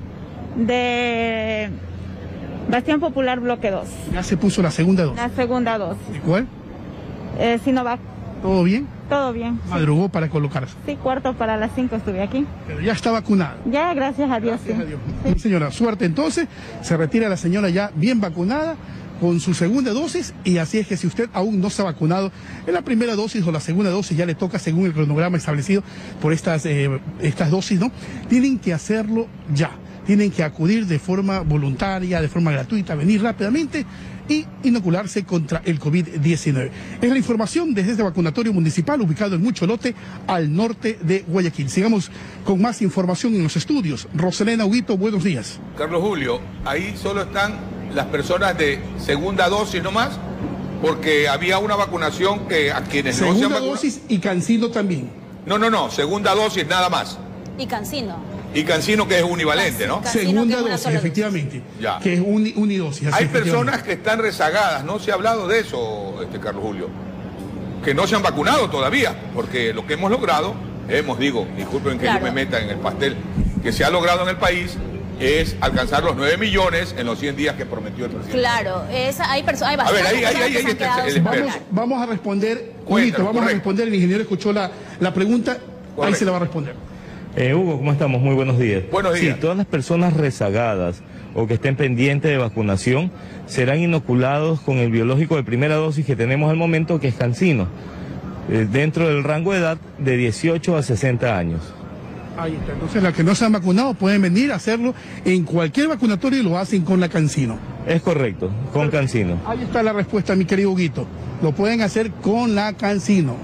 De Bastión Popular Bloque dos. Ya se puso la segunda dosis. La segunda dosis. ¿De cuál? Eh, Sinovac. ¿Todo bien? Todo bien. ¿Madrugó para colocarse? Sí, cuarto para las cinco estuve aquí. Pero ya está vacunada. Ya, gracias a Dios. Gracias sí. a Dios. Sí. Señora, suerte entonces. Se retira la señora ya bien vacunada, con su segunda dosis, y así es que si usted aún no se ha vacunado en la primera dosis o la segunda dosis, ya le toca según el cronograma establecido por estas, eh, estas dosis, ¿no? Tienen que hacerlo ya, tienen que acudir de forma voluntaria, de forma gratuita, venir rápidamente y inocularse contra el COVID diecinueve. Es la información desde este vacunatorio municipal ubicado en Mucho Lote, al norte de Guayaquil. Sigamos con más información en los estudios. Roselena, Huguito, buenos días. Carlos Julio, ahí solo están las personas de segunda dosis nomás, porque había una vacunación que a quienes no se han Segunda vacunado... dosis y CanSino también. No, no, no, segunda dosis nada más. Y CanSino. Y CanSino, que es univalente, ¿no? Cancino, Segunda que es una dosis, sola efectivamente. Ya. Que es uni, unidosis. así, Hay efectivamente. personas que están rezagadas, no se ha hablado de eso, este Carlos Julio, que no se han vacunado todavía, porque lo que hemos logrado, hemos, digo, disculpen que Claro. yo me meta en el pastel, que se ha logrado en el país es alcanzar los nueve millones en los cien días que prometió el presidente. Claro, esa, hay personas, hay A ver, bastantes ahí, ahí, personas ahí, que se ahí han está quedado el sin experto. Vamos, vacunar. vamos a responder, Cuéntalo, Huguito, vamos correcto. a responder. El ingeniero escuchó la, la pregunta, ahí Correcto. se la va a responder. Eh, Hugo, ¿cómo estamos? Muy buenos días. Buenos días. Sí, todas las personas rezagadas o que estén pendientes de vacunación serán inoculados con el biológico de primera dosis que tenemos al momento, que es CanSino, eh, dentro del rango de edad de dieciocho a sesenta años. Ahí está. Entonces, los que no se han vacunado pueden venir a hacerlo en cualquier vacunatorio y lo hacen con la CanSino. Es correcto, con CanSino. Ahí está la respuesta, mi querido Huguito. Lo pueden hacer con la CanSino.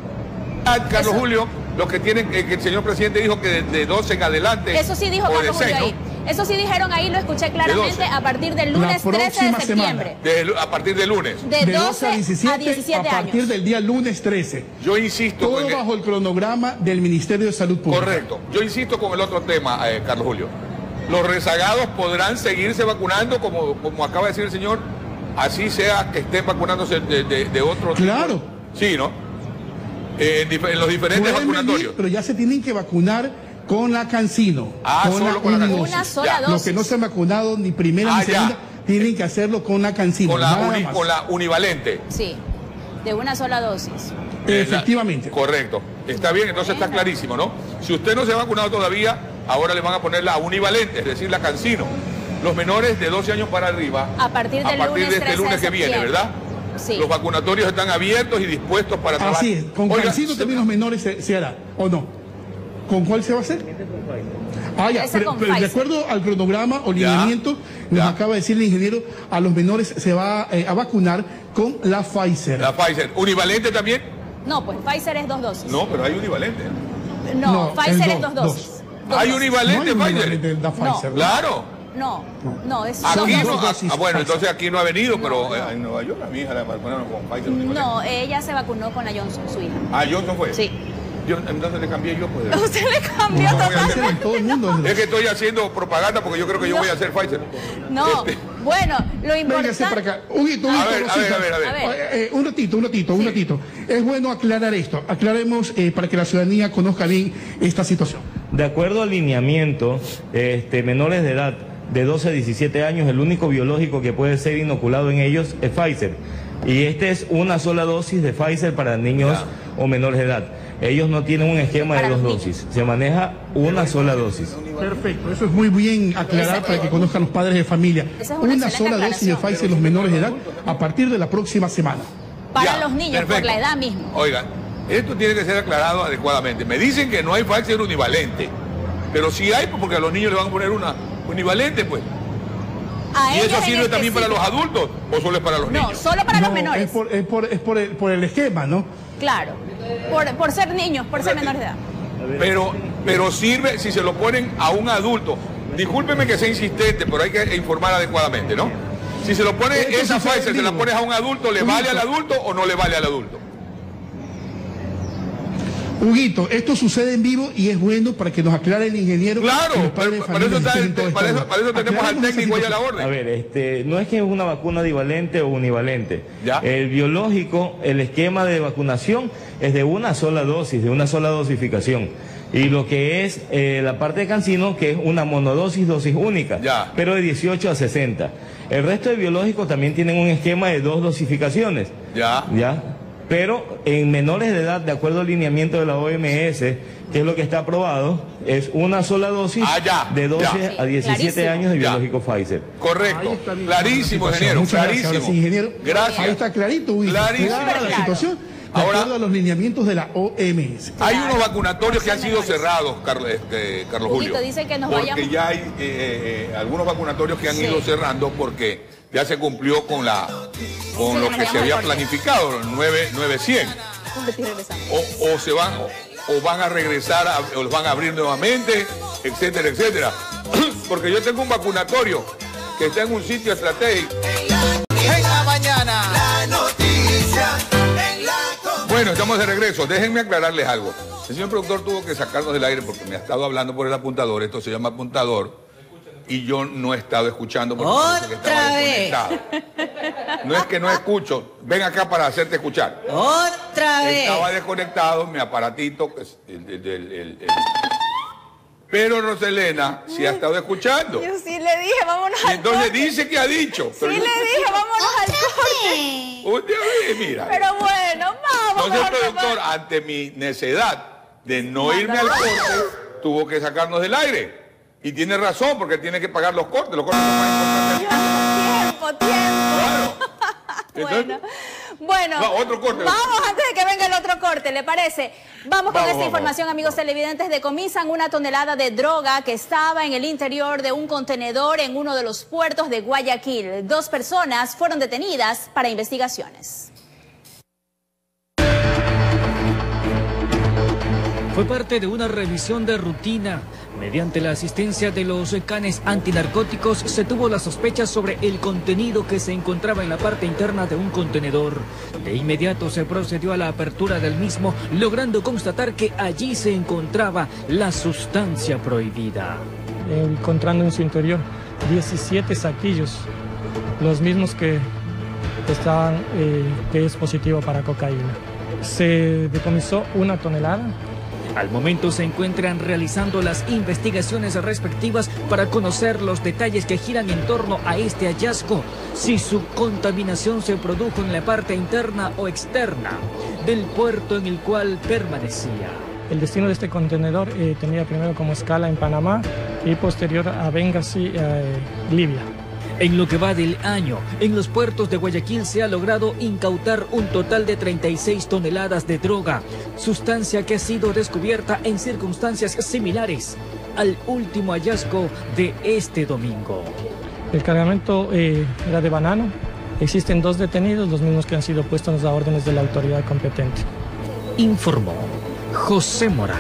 Carlos Julio, los que tienen, eh, que el señor presidente dijo que de, de doce en adelante. Eso sí dijo o Carlos de seis, Julio ahí. ¿no? Eso sí dijeron ahí, lo escuché claramente, a partir del lunes trece de septiembre. De, a partir del lunes. De doce a diecisiete a partir años. del día lunes trece. Yo insisto. Todo bajo el cronograma del Ministerio de Salud Pública. Correcto. Yo insisto con el otro tema, eh, Carlos Julio. Los rezagados podrán seguirse vacunando, como, como acaba de decir el señor, así sea que estén vacunándose de, de, de otro tipo. Claro. Sí, ¿no? Eh, en, dif en los diferentes Pueden vacunatorios. venir, pero ya se tienen que vacunar con la CanSino. Ah, con solo la con la unidosis. Una sola Ya. dosis. Los que no se han vacunado ni primera Ah, ni segunda ya. tienen que hacerlo con la CanSino. Con la, nada uni, más. con la univalente. Sí, de una sola dosis. Efectivamente. La, correcto. Está bien, entonces está clarísimo, ¿no? Si usted no se ha vacunado todavía, ahora le van a poner la univalente, es decir, la CanSino. Los menores de doce años para arriba, A partir del a partir lunes de este trece lunes de que viene, septiembre. ¿verdad? Sí. Los vacunatorios están abiertos y dispuestos para trabajar. Así es. Con Oiga, CanSino se- también los menores se, se hará, ¿o no? ¿Con cuál se va a hacer? Ah, ya, Esa pero, con pero de Pfizer. acuerdo al cronograma o Ya, lineamiento, nos ya. acaba de decir el ingeniero, a los menores se va eh, a vacunar con la Pfizer. La Pfizer. ¿Univalente también? No, pues Pfizer es dos dosis. No, pero hay univalente. No, No, Pfizer es es dos, dos dosis. Dos ¿Hay dosis. univalente, No hay Pfizer? univalente de la Pfizer. Claro. No, no, es Aquí dos no, dosis. dos dosis ah, bueno, Pfizer. entonces aquí no ha venido, pero eh, en Nueva York a mi hija la vacunaron con Pfizer. univalente. No, ella se vacunó con la Johnson, su hija. Ah, Johnson fue. Sí. Yo, entonces le cambié yo, pues. Usted le cambió No, voy a hacer- totalmente. En todo el mundo. Es que estoy haciendo propaganda porque yo creo que yo No. voy a hacer Pfizer. No, Este, bueno, lo Véngase para importante... acá. Huguito, A Huguito, ver, a Rosita. ver, a ver, a ver. A ver. Eh, eh, un ratito, un ratito, un ratito. Es bueno aclarar esto. Aclaremos eh, para que la ciudadanía conozca bien esta situación. De acuerdo al lineamiento, este, menores de edad de doce a diecisiete años, el único biológico que puede ser inoculado en ellos es Pfizer. Y este es una sola dosis de Pfizer para niños o menores de edad. Ellos no tienen un esquema de Para dos los dosis, se maneja una sola dosis. Perfecto, eso es muy bien aclarar para que conozcan los padres de familia. Esa es una Una excelente sola dosis de aclaración. Pfizer los menores de edad a partir de la próxima semana. Para Ya, los niños, por perfecto. la edad mismo. Oigan, esto tiene que ser aclarado adecuadamente. Me dicen que no hay Pfizer univalente, pero sí hay, pues, porque a los niños le van a poner una univalente, pues. A ¿Y ellos eso en sirve también para los específico. adultos o solo es para los No, niños? solo para los No, menores. Es por, es por, es por, el, por el esquema, ¿no? Claro. Por, por ser niños, por ser menores de edad. Pero, pero sirve si se lo ponen a un adulto. Discúlpeme que sea insistente, pero hay que informar adecuadamente, ¿no? Si se lo pone Esto esa sucede Pfizer, en se la vivo. pones a un adulto, ¿le vale al adulto o no le vale al adulto? Huguito, esto sucede en vivo y es bueno para que nos aclare el ingeniero. Claro, y los padres de pero para eso, familia está que el- estén todo para esto. eso, para eso tenemos al Aclaremos esa técnico ahí a la situación. orden. A ver, este, no es que es una vacuna divalente o univalente. Ya. El biológico, el esquema de vacunación es de una sola dosis, de una sola dosificación. Y lo que es eh, la parte de CanSino, que es una monodosis, dosis única, Ya. pero de dieciocho a sesenta. El resto de biológicos también tienen un esquema de dos dosificaciones. Ya. ¿Ya? Pero en menores de edad, de acuerdo al lineamiento de la O M S, que es lo que está aprobado, es una sola dosis Ah, ya, de doce ya. a diecisiete Clarísimo. años de Ya. biológico Pfizer. Correcto. Ahí está bien. Clarísimo, La situación. ingeniero. Muchas gracias. Clarísimo. Ahora sí, ingeniero. Gracias. Ahí está clarito, Huguito. Clarísimo. Clara la Claro. situación de Ahora- acuerdo a los lineamientos de la O M S. Hay Claro. unos vacunatorios que han sido Menores. cerrados, Carlos, este, Carlos Huguito, Julio. dice que nos porque vayamos- ya hay eh, eh, algunos vacunatorios que han Sí. ido cerrando porque ya se cumplió con la con Sí, lo nos que se vayamos había al corte. planificado, los nueve, nueve cien. Y regresamos. O, o se van o, o van a regresar a- o los van a abrir nuevamente, etcétera, etcétera. Porque yo tengo un vacunatorio que está en un sitio estratégico. En la mañana, la noticia en la com- Bueno, estamos de regreso. Déjenme aclararles algo. El señor productor tuvo que sacarnos del aire porque me ha estado hablando por el apuntador. Esto se llama apuntador. Y yo no he estado escuchando porque pensé que estaba Otra vez. desconectado. No es que no escucho. Ven acá para hacerte escuchar. Otra vez. Estaba desconectado mi aparatito. Que es el- el- el- el- el- Pero Roselena sí ha estado escuchando. Yo sí le dije, vámonos Y al entonces corte. dice que ha dicho. Sí pero le yo- dije, vámonos al corte. Usted ve, mira. Pero bueno, vamos. Entonces el mejor productor, tomar- ante mi necedad de no irme al corte, tuvo que sacarnos del aire. Y tiene razón, porque tiene que pagar los cortes. Los cortes son más importantes. Tiempo, tiempo. Claro. Entonces, Bueno, Bueno, no, otro corte. Vamos antes de que venga el otro corte, ¿le parece? Vamos con Vamos, esta vamos, información, amigos vamos. televidentes. Decomisan una tonelada de droga que estaba en el interior de un contenedor en uno de los puertos de Guayaquil. Dos personas fueron detenidas para investigaciones. Fue parte de una revisión de rutina. Mediante la asistencia de los canes antinarcóticos se tuvo la sospecha sobre el contenido que se encontraba en la parte interna de un contenedor. De inmediato se procedió a la apertura del mismo, logrando constatar que allí se encontraba la sustancia prohibida. Encontrando en su interior diecisiete saquillos, los mismos que estaban, eh, que es positivo para cocaína. Se decomisó una tonelada. Al momento se encuentran realizando las investigaciones respectivas para conocer los detalles que giran en torno a este hallazgo, si su contaminación se produjo en la parte interna o externa del puerto en el cual permanecía. El destino de este contenedor eh, tenía primero como escala en Panamá y posterior a Benghazi, eh, Libia. En lo que va del año, en los puertos de Guayaquil se ha logrado incautar un total de treinta y seis toneladas de droga, sustancia que ha sido descubierta en circunstancias similares al último hallazgo de este domingo. El cargamento eh, era de banano. Existen dos detenidos, los mismos que han sido puestos a órdenes de la autoridad competente. Informó José Morales.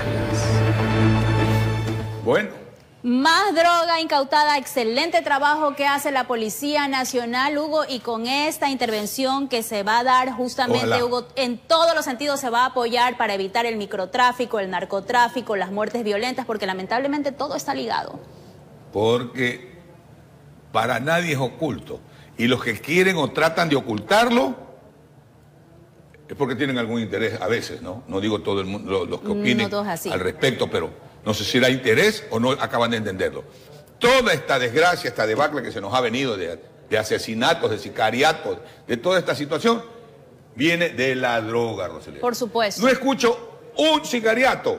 Bueno. Más droga incautada, excelente trabajo que hace la Policía Nacional, Hugo, y con esta intervención que se va a dar justamente, Ojalá. Hugo, en todos los sentidos se va a apoyar para evitar el microtráfico, el narcotráfico, las muertes violentas, porque lamentablemente todo está ligado. Porque para nadie es oculto, y los que quieren o tratan de ocultarlo es porque tienen algún interés a veces, ¿no? No digo todo el mundo, los que opinen no al respecto, pero no sé si era interés o no acaban de entenderlo. Toda esta desgracia, esta debacle que se nos ha venido de, de asesinatos, de sicariatos, de toda esta situación, viene de la droga, Roselena. Por supuesto. No escucho un sicariato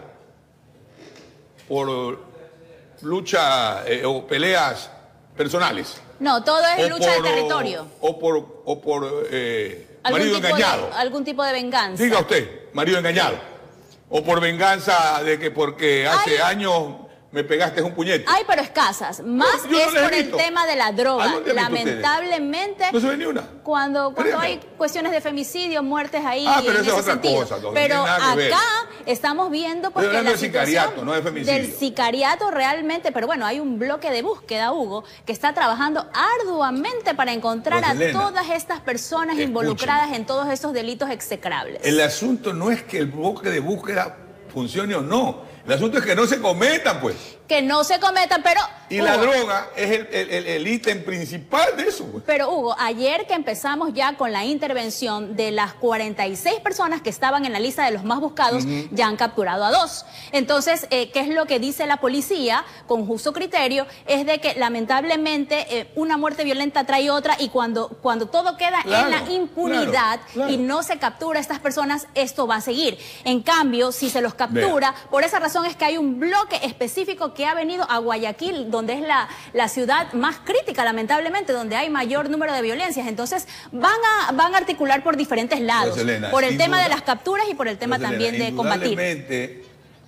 por lucha eh, o peleas personales. No, todo es o lucha por, de territorio. O, o por, o por eh, ¿Algún marido tipo engañado. De, algún tipo de venganza. Diga usted, marido engañado. O por venganza de que porque hace Ay. años me pegaste un puñete. Ay, pero escasas. Más no, es no por el tema de la droga. Lamentablemente, no se ve ni una. Cuando, cuando hay cuestiones de femicidio, muertes ahí. Ah, pero en eso ese es otra sentido. cosa. No pero acá ver. estamos viendo porque pero la de sicariato, no de femicidio. Del sicariato realmente, pero bueno, hay un bloque de búsqueda, Hugo, que está trabajando arduamente para encontrar Roselena, a todas estas personas escuchen. involucradas en todos esos delitos execrables. El asunto no es que el bloque de búsqueda funcione o no. El asunto es que no se cometan, pues. Que no se cometan, pero... Y Hugo, la droga es el, el, el ítem principal de eso, pues. Pero, Hugo, ayer que empezamos ya con la intervención de las cuarenta y seis personas que estaban en la lista de los más buscados, uh-huh. ya han capturado a dos. Entonces, eh, ¿qué es lo que dice la policía con justo criterio? Es de que, lamentablemente, eh, una muerte violenta trae otra y cuando, cuando todo queda claro, en la impunidad claro, claro. y no se captura a estas personas, esto va a seguir. En cambio, si se los captura, Vea. por esa razón es que hay un bloque específico que ha venido a Guayaquil, donde es la, la ciudad más crítica, lamentablemente, donde hay mayor número de violencias. Entonces, van a, van a articular por diferentes lados, Roselena, por el tema duda. de las capturas y por el tema Roselena, también de combatir.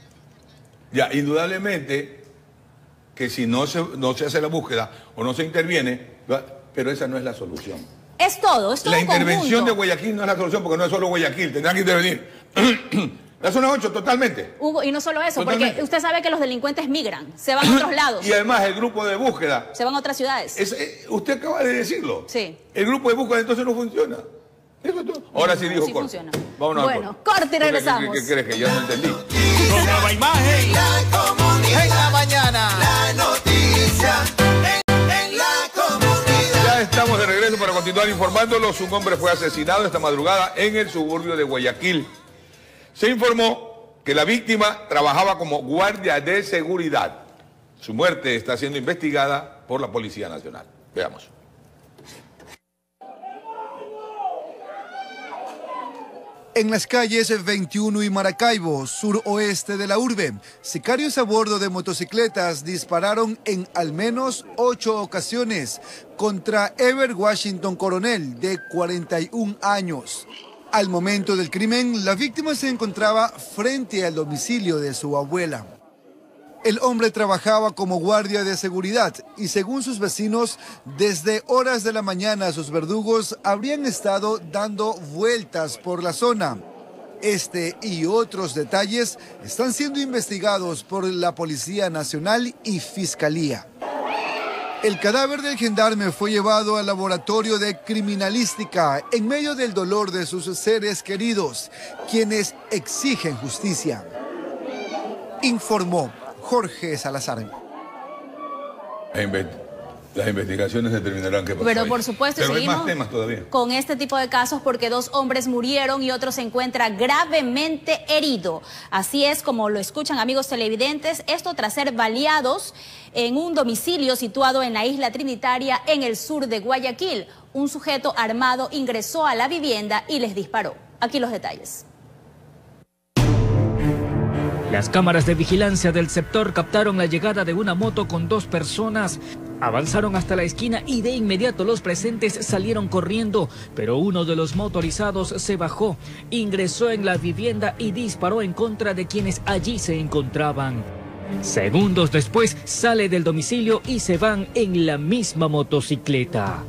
Ya, indudablemente, que si no se, no se hace la búsqueda o no se interviene, pero esa no es la solución. Es todo, es todo La un intervención conjunto. de Guayaquil no es la solución, porque no es solo Guayaquil, tendrán que intervenir. La zona ocho, totalmente. Hugo, y no solo eso, totalmente. Porque usted sabe que los delincuentes migran, se van a otros lados. Y además el grupo de búsqueda... Se van a otras ciudades. Es, eh, usted acaba de decirlo. Sí. El grupo de búsqueda entonces no funciona. Eso todo. Ahora sí dijo sí corte. funciona. Vámonos bueno, corte y regresamos. ¿Qué, qué, qué crees que yo no entendí? Con nueva imagen, la comunidad. En la mañana, la noticia. En, en la comunidad. Ya estamos de regreso para continuar informándolos. Un hombre fue asesinado esta madrugada en el suburbio de Guayaquil. Se informó que la víctima trabajaba como guardia de seguridad. Su muerte está siendo investigada por la Policía Nacional. Veamos. En las calles veintiuno y Maracaibo, suroeste de la urbe, sicarios a bordo de motocicletas dispararon en al menos ocho ocasiones contra Ever Washington Coronel, de cuarenta y un años. Al momento del crimen, la víctima se encontraba frente al domicilio de su abuela. El hombre trabajaba como guardia de seguridad y según sus vecinos, desde horas de la mañana sus verdugos habrían estado dando vueltas por la zona. Este y otros detalles están siendo investigados por la Policía Nacional y Fiscalía. El cadáver del gendarme fue llevado al laboratorio de criminalística en medio del dolor de sus seres queridos, quienes exigen justicia. Informó Jorge Salazar. Las investigaciones determinarán qué pasó. Pero ahí. por supuesto, Pero hay seguimos más temas todavía con este tipo de casos porque dos hombres murieron y otro se encuentra gravemente herido. Así es como lo escuchan, amigos televidentes, esto tras ser baleados en un domicilio situado en la isla Trinitaria en el sur de Guayaquil. Un sujeto armado ingresó a la vivienda y les disparó. Aquí los detalles. Las cámaras de vigilancia del sector captaron la llegada de una moto con dos personas. Avanzaron hasta la esquina y de inmediato los presentes salieron corriendo, pero uno de los motorizados se bajó, ingresó en la vivienda y disparó en contra de quienes allí se encontraban. Segundos después sale del domicilio y se van en la misma motocicleta.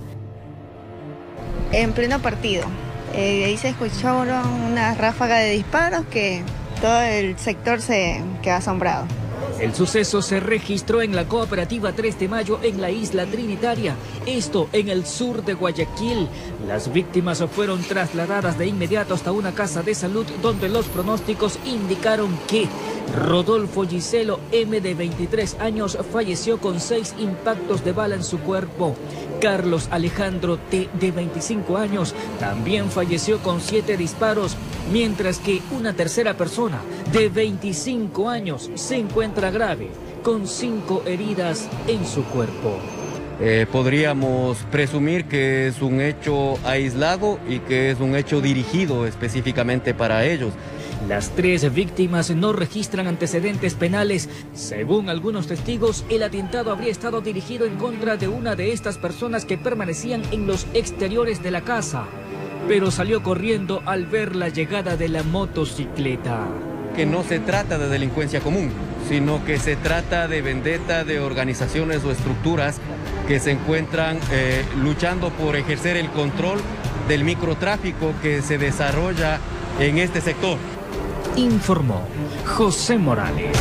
En pleno partido, eh, ahí se escucharon una ráfaga de disparos que todo el sector se quedó asombrado. El suceso se registró en la cooperativa tres de mayo en la isla Trinitaria, esto en el sur de Guayaquil. Las víctimas fueron trasladadas de inmediato hasta una casa de salud donde los pronósticos indicaron que Rodolfo Giselo M, de veintitrés años, falleció con seis impactos de bala en su cuerpo. Carlos Alejandro T, de veinticinco años, también falleció con siete disparos, mientras que una tercera persona de veinticinco años se encuentra grave, con cinco heridas en su cuerpo. Eh, podríamos presumir que es un hecho aislado y que es un hecho dirigido específicamente para ellos. Las tres víctimas no registran antecedentes penales. Según algunos testigos, el atentado habría estado dirigido en contra de una de estas personas que permanecían en los exteriores de la casa, pero salió corriendo al ver la llegada de la motocicleta. Que no se trata de delincuencia común, sino que se trata de vendetta de organizaciones o estructuras que se encuentran eh, luchando por ejercer el control del microtráfico que se desarrolla en este sector. Informó José Morales.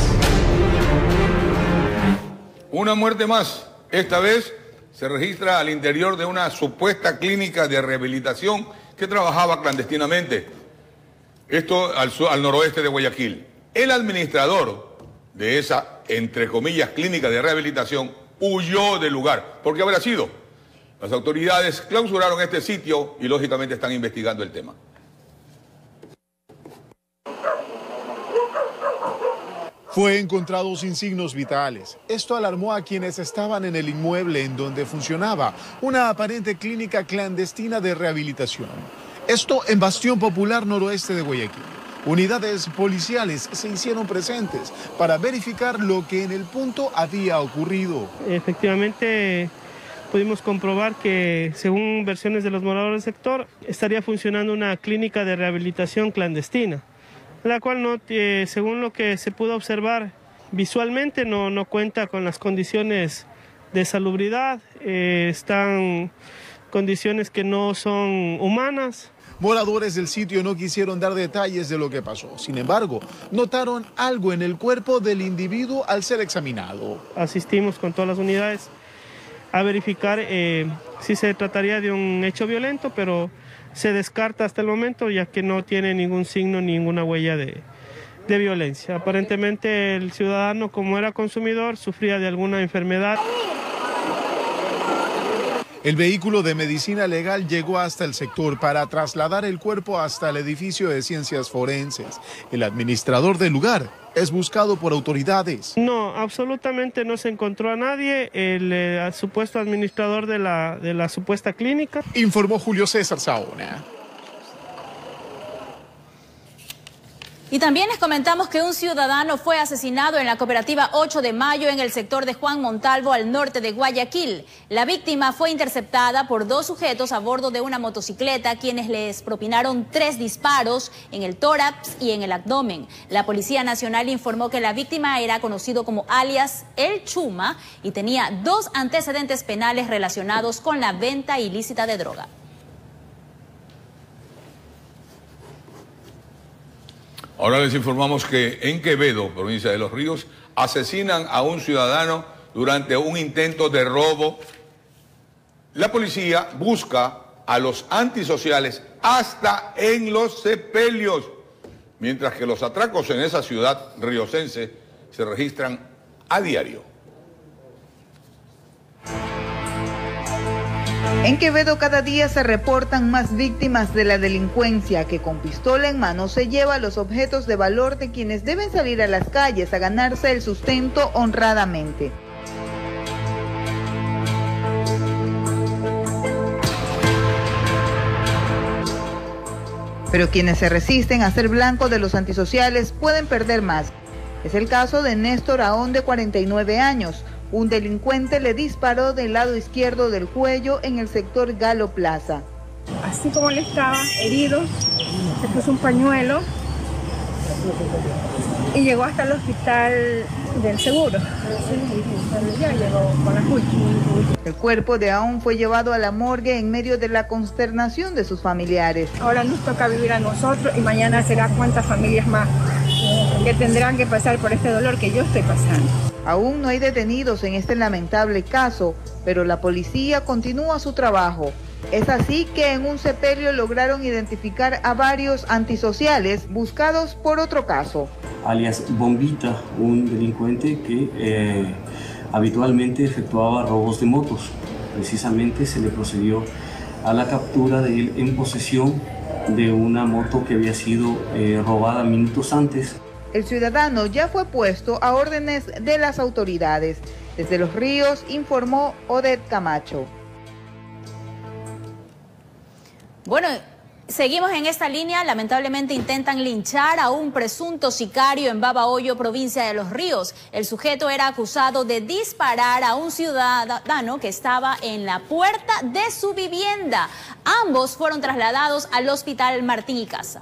Una muerte más. Esta vez se registra al interior de una supuesta clínica de rehabilitación que trabajaba clandestinamente. Esto al, al noroeste de Guayaquil. El administrador de esa, entre comillas, clínica de rehabilitación huyó del lugar. ¿Por qué habrá sido? Las autoridades clausuraron este sitio y lógicamente están investigando el tema. Fue encontrado sin signos vitales. Esto alarmó a quienes estaban en el inmueble en donde funcionaba una aparente clínica clandestina de rehabilitación. Esto en Bastión Popular, noroeste de Guayaquil. Unidades policiales se hicieron presentes para verificar lo que en el punto había ocurrido. Efectivamente, pudimos comprobar que, según versiones de los moradores del sector, estaría funcionando una clínica de rehabilitación clandestina, la cual, no, eh, según lo que se pudo observar visualmente, no, no cuenta con las condiciones de salubridad, eh, están condiciones que no son humanas. Moradores del sitio no quisieron dar detalles de lo que pasó. Sin embargo, notaron algo en el cuerpo del individuo al ser examinado. Asistimos con todas las unidades a verificar eh, si se trataría de un hecho violento, pero se descarta hasta el momento, ya que no tiene ningún signo, ninguna huella de, de violencia. Aparentemente el ciudadano, como era consumidor, sufría de alguna enfermedad. El vehículo de medicina legal llegó hasta el sector para trasladar el cuerpo hasta el edificio de ciencias forenses. El administrador del lugar es buscado por autoridades. No, absolutamente no se encontró a nadie. El eh, supuesto administrador de la, de la supuesta clínica. Informó Julio César Saona. Y también les comentamos que un ciudadano fue asesinado en la cooperativa ocho de mayo en el sector de Juan Montalvo al norte de Guayaquil. La víctima fue interceptada por dos sujetos a bordo de una motocicleta quienes les propinaron tres disparos en el tórax y en el abdomen. La Policía Nacional informó que la víctima era conocido como alias El Chuma y tenía dos antecedentes penales relacionados con la venta ilícita de droga. Ahora les informamos que en Quevedo, provincia de Los Ríos, asesinan a un ciudadano durante un intento de robo. La policía busca a los antisociales hasta en los sepelios, mientras que los atracos en esa ciudad riocense se registran a diario. En Quevedo cada día se reportan más víctimas de la delincuencia que con pistola en mano se lleva los objetos de valor de quienes deben salir a las calles a ganarse el sustento honradamente. Pero quienes se resisten a ser blanco de los antisociales pueden perder más. Es el caso de Néstor Aón, de cuarenta y nueve años. Un delincuente le disparó del lado izquierdo del cuello en el sector Galo Plaza. Así como él estaba herido, se puso un pañuelo y llegó hasta el hospital del seguro. Ya llegó con la cucha. El cuerpo de Aún fue llevado a la morgue en medio de la consternación de sus familiares. Ahora nos toca vivir a nosotros y mañana será cuántas familias más que tendrán que pasar por este dolor que yo estoy pasando. Aún no hay detenidos en este lamentable caso, pero la policía continúa su trabajo. Es así que en un sepelio lograron identificar a varios antisociales buscados por otro caso. Alias Bombita, un delincuente que eh, habitualmente efectuaba robos de motos. Precisamente se le procedió a la captura de él en posesión de una moto que había sido eh, robada minutos antes. El ciudadano ya fue puesto a órdenes de las autoridades. Desde Los Ríos informó Odette Camacho. Bueno, seguimos en esta línea. Lamentablemente intentan linchar a un presunto sicario en Babahoyo, provincia de Los Ríos. El sujeto era acusado de disparar a un ciudadano que estaba en la puerta de su vivienda. Ambos fueron trasladados al hospital Martín y Casa.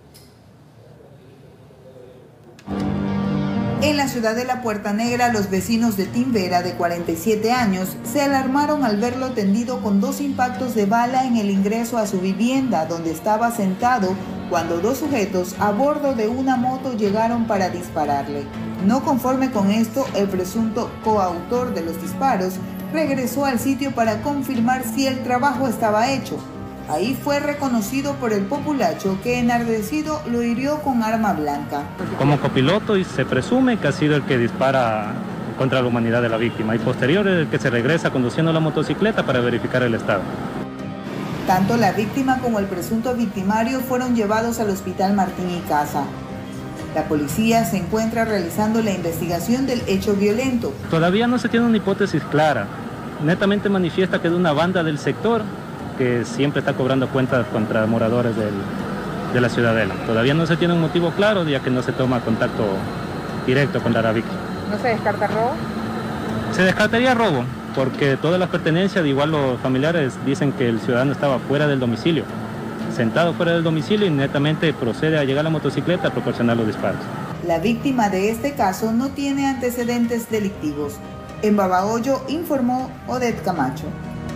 En la ciudad de La Puerta Negra, los vecinos de Timbera, de cuarenta y siete años, se alarmaron al verlo tendido con dos impactos de bala en el ingreso a su vivienda, donde estaba sentado, cuando dos sujetos a bordo de una moto llegaron para dispararle. No conforme con esto, el presunto coautor de los disparos regresó al sitio para confirmar si el trabajo estaba hecho. Ahí fue reconocido por el populacho que enardecido lo hirió con arma blanca. Como copiloto y se presume que ha sido el que dispara contra la humanidad de la víctima y posterior es el que se regresa conduciendo la motocicleta para verificar el estado. Tanto la víctima como el presunto victimario fueron llevados al hospital Martín y Casa. La policía se encuentra realizando la investigación del hecho violento. Todavía no se tiene una hipótesis clara. Netamente manifiesta que es una banda del sector que siempre está cobrando cuentas contra moradores del, de la ciudadela. Todavía no se tiene un motivo claro, ya que no se toma contacto directo con la víctima. ¿No se descarta robo? Se descartaría robo, porque todas las pertenencias, igual los familiares dicen que el ciudadano estaba fuera del domicilio, sentado fuera del domicilio y netamente procede a llegar a la motocicleta a proporcionar los disparos. La víctima de este caso no tiene antecedentes delictivos. En Babahoyo informó Odette Camacho.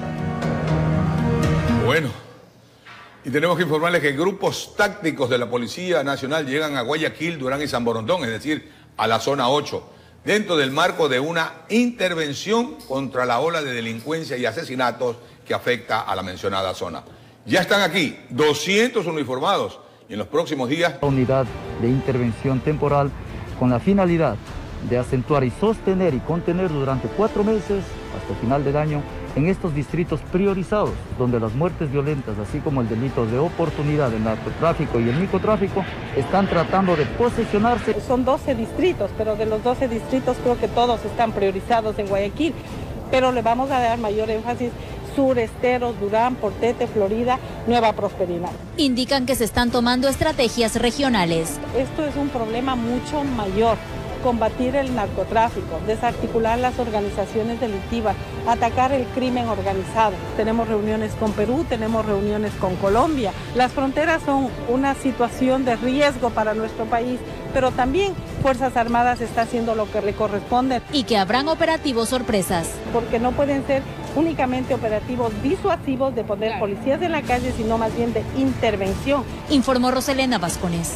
Bueno, y tenemos que informarles que grupos tácticos de la Policía Nacional llegan a Guayaquil, Durán y San Borondón, es decir, a la zona ocho, dentro del marco de una intervención contra la ola de delincuencia y asesinatos que afecta a la mencionada zona. Ya están aquí doscientos uniformados y en los próximos días... Unidad de intervención temporal con la finalidad de acentuar y sostener y contener durante cuatro meses hasta el final del año en estos distritos priorizados, donde las muertes violentas, así como el delito de oportunidad, el narcotráfico y el microtráfico, están tratando de posesionarse. Son doce distritos, pero de los doce distritos creo que todos están priorizados en Guayaquil, pero le vamos a dar mayor énfasis Sur, Esteros, Durán, Portete, Florida, Nueva Prosperidad. Indican que se están tomando estrategias regionales. Esto es un problema mucho mayor. Combatir el narcotráfico, desarticular las organizaciones delictivas, atacar el crimen organizado. Tenemos reuniones con Perú, tenemos reuniones con Colombia. Las fronteras son una situación de riesgo para nuestro país, pero también Fuerzas Armadas está haciendo lo que le corresponde. Y que habrán operativos sorpresas. Porque no pueden ser únicamente operativos disuasivos de poner policías en la calle, sino más bien de intervención. Informó Roselena Vascones.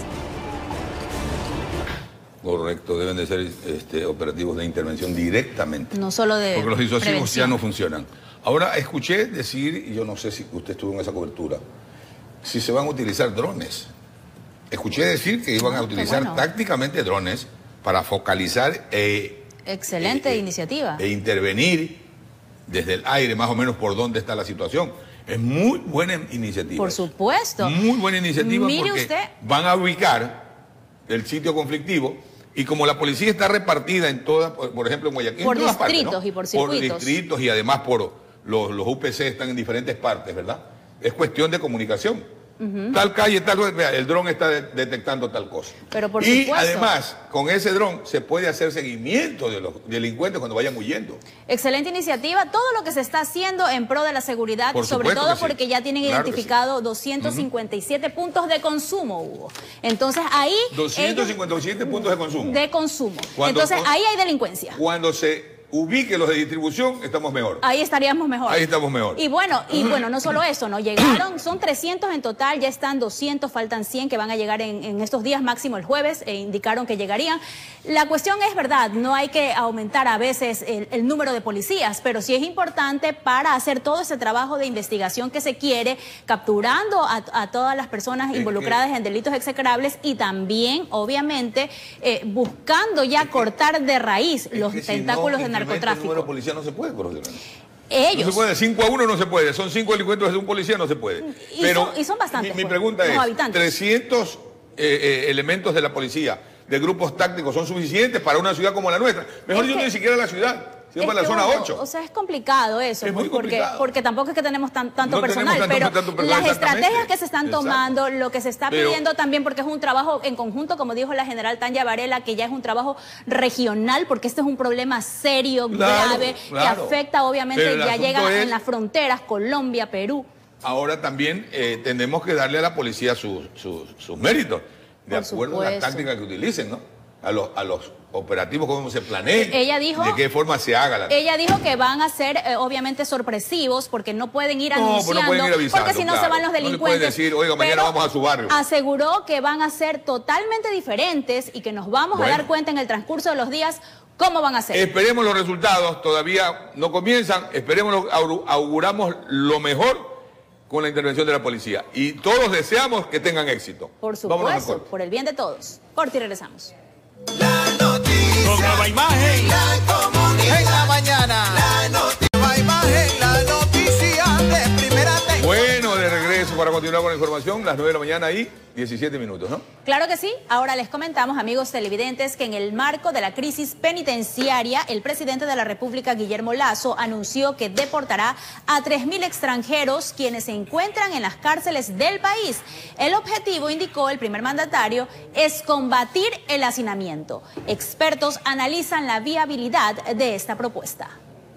Correcto, deben de ser este, operativos de intervención directamente. No solo de Porque los disuasivos prevención. ya no funcionan. Ahora, escuché decir, y yo no sé si usted estuvo en esa cobertura, si se van a utilizar drones. Escuché decir que iban a utilizar bueno. tácticamente drones para focalizar e, Excelente eh, eh, iniciativa. e intervenir desde el aire más o menos por dónde está la situación. Es muy buena iniciativa. Por supuesto. Muy buena iniciativa Mire porque usted. van a ubicar el sitio conflictivo. Y como la policía está repartida en todas, por, por ejemplo en Guayaquil, Por en todas distritos partes, ¿no? y por circuitos. Por distritos y además por los, los U P C están en diferentes partes, ¿verdad? Es cuestión de comunicación. Uh-huh. Tal calle, tal, vea, el dron está de- detectando tal cosa. Pero por y supuesto. además, con ese dron se puede hacer seguimiento de los delincuentes cuando vayan huyendo. Excelente iniciativa, todo lo que se está haciendo en pro de la seguridad, Por sobre supuesto todo que sí. porque ya tienen Claro que identificado doscientos cincuenta y siete puntos de consumo, Hugo. Entonces ahí doscientos cincuenta y siete puntos de consumo. ellos- de consumo. Cuando- Entonces ahí hay delincuencia. Cuando se ubique los de distribución, estamos mejor. Ahí estaríamos mejor. Ahí estamos mejor. Y bueno, y bueno, no solo eso, ¿no? Llegaron, son trescientos en total, ya están doscientos, faltan cien que van a llegar en, en estos días, máximo el jueves, e indicaron que llegarían. La cuestión es verdad, no hay que aumentar a veces el, el número de policías, pero sí es importante para hacer todo ese trabajo de investigación que se quiere, capturando a, a todas las personas Es involucradas que- en delitos execrables y también, obviamente, eh, buscando ya cortar de raíz los Que si tentáculos no de incrementa el narcotráfico. número de policía no se puede, profesor. Ellos. No se puede, cinco a uno no se puede, son cinco delincuentes de un policía, no se puede. Y Pero son- y son bastantes, Mi, mi pues, pregunta los es, habitantes. trescientos eh, eh, elementos de la policía, de grupos tácticos, ¿son suficientes para una ciudad como la nuestra? Mejor Es yo que- ni siquiera la ciudad, sino Es para la que, zona Hugo, ocho. O sea, es complicado eso, Es muy pues, porque, complicado. porque tampoco es que tenemos tan- tanto No tenemos personal, tanto- pero tanto personal, las exactamente. estrategias que se están Exacto. tomando, lo que se está Pero- pidiendo también, porque es un trabajo en conjunto, como dijo la general Tanya Varela, que ya es un trabajo regional, porque este es un problema serio, Claro, grave, claro. que afecta obviamente, Pero el ya asunto llega es- en las fronteras, Colombia, Perú. Ahora también eh, tenemos que darle a la policía sus, sus, sus méritos, de Por acuerdo a las supuesto. tácticas que utilicen, ¿no? A los, a los operativos, cómo se planeen, Ella dijo- de qué forma se haga la... Ella dijo que van a ser eh, obviamente sorpresivos porque no pueden ir No, pues anunciando, no pueden ir avisando, porque si no se claro. van los No le delincuentes. pueden decir, oiga, mañana Pero vamos a su barrio. Aseguró que van a ser totalmente diferentes y que nos vamos Bueno. a dar cuenta en el transcurso de los días cómo van a ser. Esperemos los resultados, todavía no comienzan, esperemos, auguramos lo mejor con la intervención de la policía y todos deseamos que tengan éxito. Por Vámonos al supuesto, corte. por el bien de todos. Corte y regresamos. Con nueva imagen, la comunidad. En la mañana, la noticia. Nueva imagen, la noticia de primera tendencia. Bueno, de regreso para continuar con la información, las nueve de la mañana y diecisiete minutos, ¿no? Claro que sí. Ahora les comentamos, amigos televidentes, que en el marco de la crisis penitenciaria, el presidente de la República, Guillermo Lasso, anunció que deportará a tres mil extranjeros quienes se encuentran en las cárceles del país. El objetivo, indicó el primer mandatario, es combatir el hacinamiento. Expertos analizan la viabilidad de esta propuesta.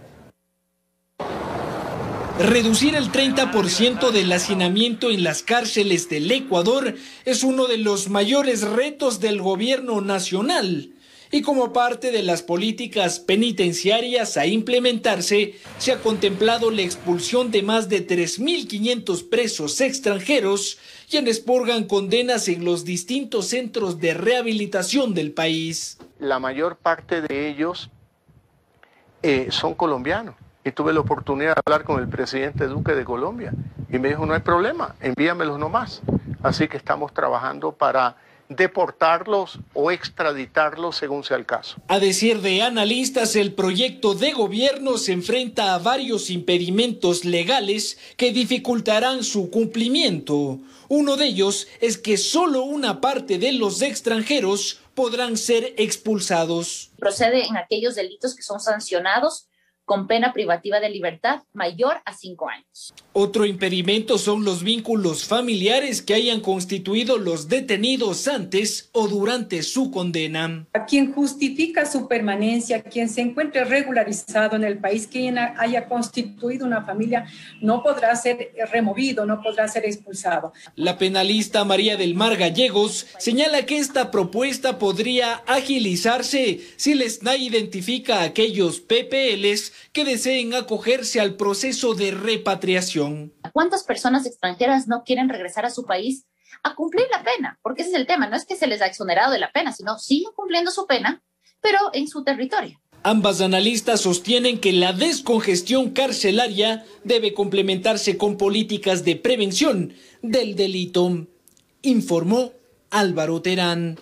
Reducir el treinta por ciento del hacinamiento en las cárceles del Ecuador es uno de los mayores retos del gobierno nacional. Y como parte de las políticas penitenciarias a implementarse, se ha contemplado la expulsión de más de tres mil quinientos presos extranjeros, quienes purgan condenas en los distintos centros de rehabilitación del país. La mayor parte de ellos eh, son colombianos. Y tuve la oportunidad de hablar con el presidente Duque de Colombia y me dijo, no hay problema, envíamelos nomás. Así que estamos trabajando para deportarlos o extraditarlos según sea el caso. A decir de analistas, el proyecto de gobierno se enfrenta a varios impedimentos legales que dificultarán su cumplimiento. Uno de ellos es que solo una parte de los extranjeros podrán ser expulsados. Procede en aquellos delitos que son sancionados con pena privativa de libertad mayor a cinco años. Otro impedimento son los vínculos familiares que hayan constituido los detenidos antes o durante su condena. A quien justifica su permanencia, quien se encuentre regularizado en el país, quien haya constituido una familia, no podrá ser removido, no podrá ser expulsado. La penalista María del Mar Gallegos señala que esta propuesta podría agilizarse si el S N A I identifica a aquellos P P Ls que deseen acogerse al proceso de repatriación. ¿Cuántas personas extranjeras no quieren regresar a su país a cumplir la pena? Porque ese es el tema, no es que se les ha exonerado de la pena, sino siguen cumpliendo su pena, pero en su territorio. Ambas analistas sostienen que la descongestión carcelaria debe complementarse con políticas de prevención del delito, informó Álvaro Terán.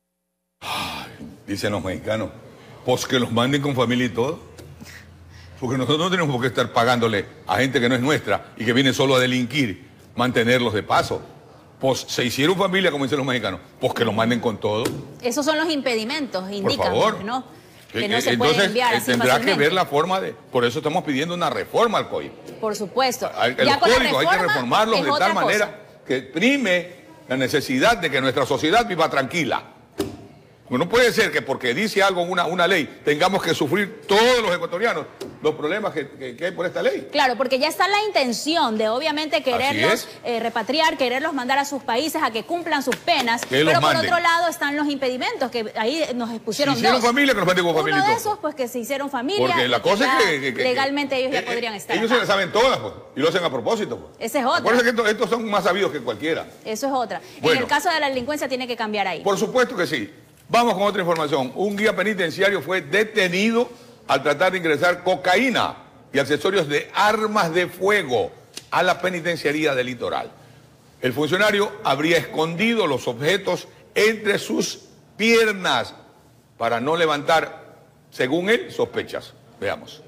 Ay, dicen los mexicanos, pues que los manden con familia y todo. Porque nosotros no tenemos por qué estar pagándole a gente que no es nuestra y que viene solo a delinquir, mantenerlos de paso. Pues se hicieron familia, como dicen los mexicanos, pues que los manden con todo. Esos son los impedimentos, indican, por favor. ¿no? Que no eh, se Entonces, pueden enviar así tendrá fácilmente. que ver la forma de... Por eso estamos pidiendo una reforma al código. Por supuesto. Hay, Ya los con la códigos hay que reforma reformarlos es de otra tal cosa. manera que prime la necesidad de que nuestra sociedad viva tranquila. Pues no puede ser que porque dice algo una, una ley tengamos que sufrir todos los ecuatorianos los problemas que, que, que hay por esta ley. Claro, porque ya está la intención de obviamente quererlos eh, repatriar, quererlos mandar a sus países a que cumplan sus penas, Que los pero por manden. otro lado están los impedimentos, que ahí nos expusieron Si hicieron dos. familia, que nos manden con familia y Uno de todo. esos, pues que se hicieron familia. Porque la y cosa ya es que- que- que- legalmente ellos ya eh, podrían estar Ellos acá. se la saben todas, pues, y lo hacen a propósito. Pues. Esa es otra. Acuérdense que estos, estos son más sabidos que cualquiera. Eso es otra. Bueno. En el caso de la delincuencia tiene que cambiar ahí. Por supuesto que sí. Vamos con otra información. Un guía penitenciario fue detenido al tratar de ingresar cocaína y accesorios de armas de fuego a la penitenciaría del Litoral. El funcionario habría escondido los objetos entre sus piernas para no levantar, según él, sospechas. Veamos.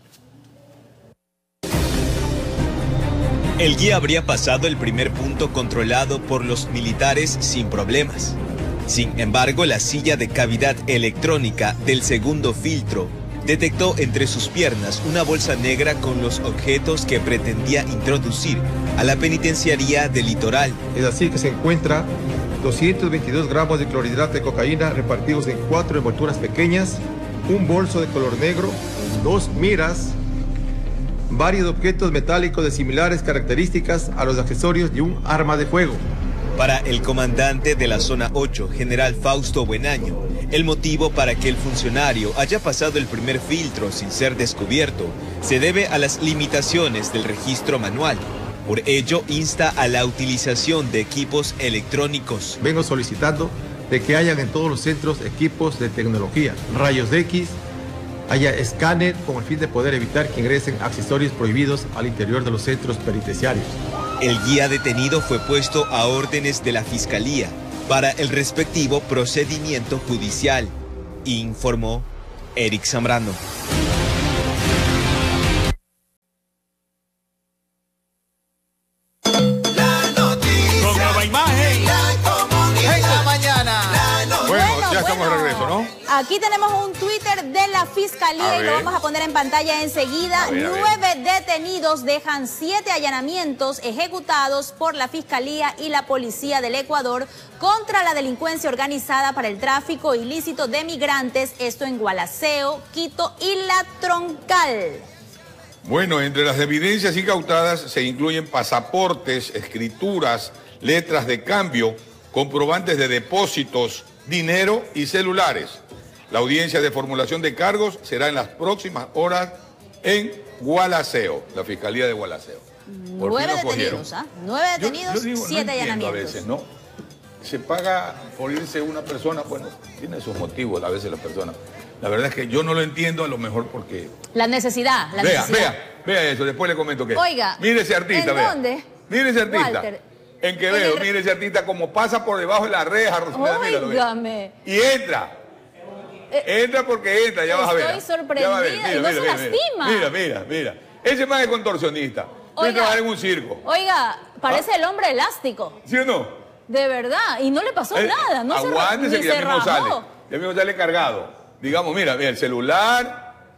El guía habría pasado el primer punto controlado por los militares sin problemas. Sin embargo, la silla de cavidad electrónica del segundo filtro detectó entre sus piernas una bolsa negra con los objetos que pretendía introducir a la penitenciaría del Litoral. Es así que se encuentra doscientos veintidós gramos de clorhidrato de cocaína repartidos en cuatro envolturas pequeñas, un bolso de color negro, dos miras, varios objetos metálicos de similares características a los accesorios de un arma de fuego. Para el comandante de la zona ocho, general Fausto Buenaño, el motivo para que el funcionario haya pasado el primer filtro sin ser descubierto se debe a las limitaciones del registro manual. Por ello, insta a la utilización de equipos electrónicos. Vengo solicitando de que hayan en todos los centros equipos de tecnología, rayos X, haya escáner con el fin de poder evitar que ingresen accesorios prohibidos al interior de los centros penitenciarios. El guía detenido fue puesto a órdenes de la Fiscalía para el respectivo procedimiento judicial, informó Eric Zambrano. Con nueva imagen, la comunidad, en la mañana. Bueno, Bueno, ya estamos de bueno. regreso, ¿no? Aquí tenemos un Twitter de la Fiscalía A y ver. lo vamos a poner en pantalla enseguida. A ver, a ver. Nueve detenidos dejan siete allanamientos ejecutados por la Fiscalía y la Policía del Ecuador contra la delincuencia organizada para el tráfico ilícito de migrantes, esto en Gualaceo, Quito y La Troncal. Bueno, entre las evidencias incautadas se incluyen pasaportes, escrituras, letras de cambio, comprobantes de depósitos, dinero y celulares. La audiencia de formulación de cargos será en las próximas horas en Gualaceo, la Fiscalía de Gualaceo. Por Nueve fin lo cogieron. detenidos, ¿ah? Nueve Yo- detenidos, yo digo, no siete entiendo allanamientos. a veces, ¿no? Se paga por irse una persona, bueno, tiene sus motivos a veces la persona. La verdad es que yo no lo entiendo, a lo mejor porque... La necesidad, la Vea, necesidad. vea, vea eso, después le comento que... Oiga, mire ese artista, ¿en vea. dónde? Mire ese artista. Walter. En que En veo, el- mire ese artista como pasa por debajo de la reja, Rosina, míralo, vea. Óigame. Y entra. Entra porque entra, ya vas a ver. Estoy Ya vas a ver, sorprendida y no se lastima. Mira, mira, mira. Ese man es contorsionista. Yo Oiga. trabajar en un circo. Oiga, parece el hombre elástico. ¿Sí o no? De verdad. Y no le pasó Eh, nada. No Aguántese se, que ni ya se mismo sale. rajó. Ya mismo sale cargado. Digamos, mira, mira, el celular,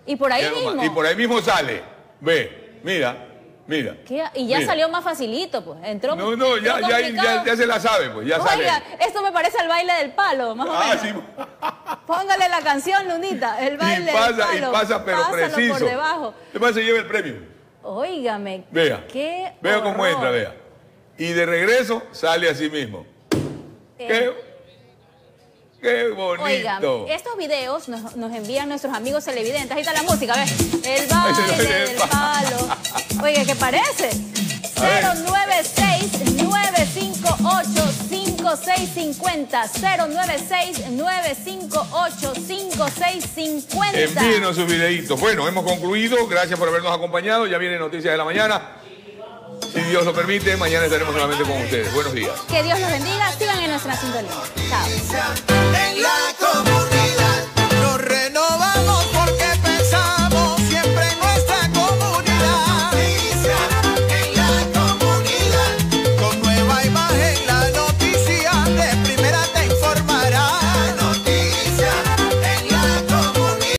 Y por ahí Ya mismo. nomás. Y por ahí mismo sale. Ve, mira, mira. ¿Qué? Y ya mira. salió más facilito, pues. Entró. No, no, ya, entró ya, complicado. ya, ya se la sabe, pues, ya sale. Oiga, esto me parece al baile del palo, más o Ah, menos. sí. Póngale la canción, Lunita, el baile Y pasa, del palo. y pasa, pero Pásalo preciso. por debajo. Además se lleva el premio. Óigame. Vea. Qué Vea horror. cómo entra, vea. Y de regreso sale así mismo. Eh, Qué, qué bonito. Oigan, estos videos nos, nos envían nuestros amigos televidentes. Ahí está la música, ¿ves? El baile del palo. Oiga, ¿qué parece? cero nueve seis, nueve cinco ocho, cinco seis cinco cero. cero nueve seis, nueve cinco ocho, cinco seis cinco cero. Envíenos sus videitos. Bueno, hemos concluido. Gracias por habernos acompañado. Ya viene Noticias de la Mañana. Si Dios lo permite, mañana estaremos nuevamente con ustedes. Buenos días. Que Dios los bendiga. Sigan en nuestra sintonía. Chao.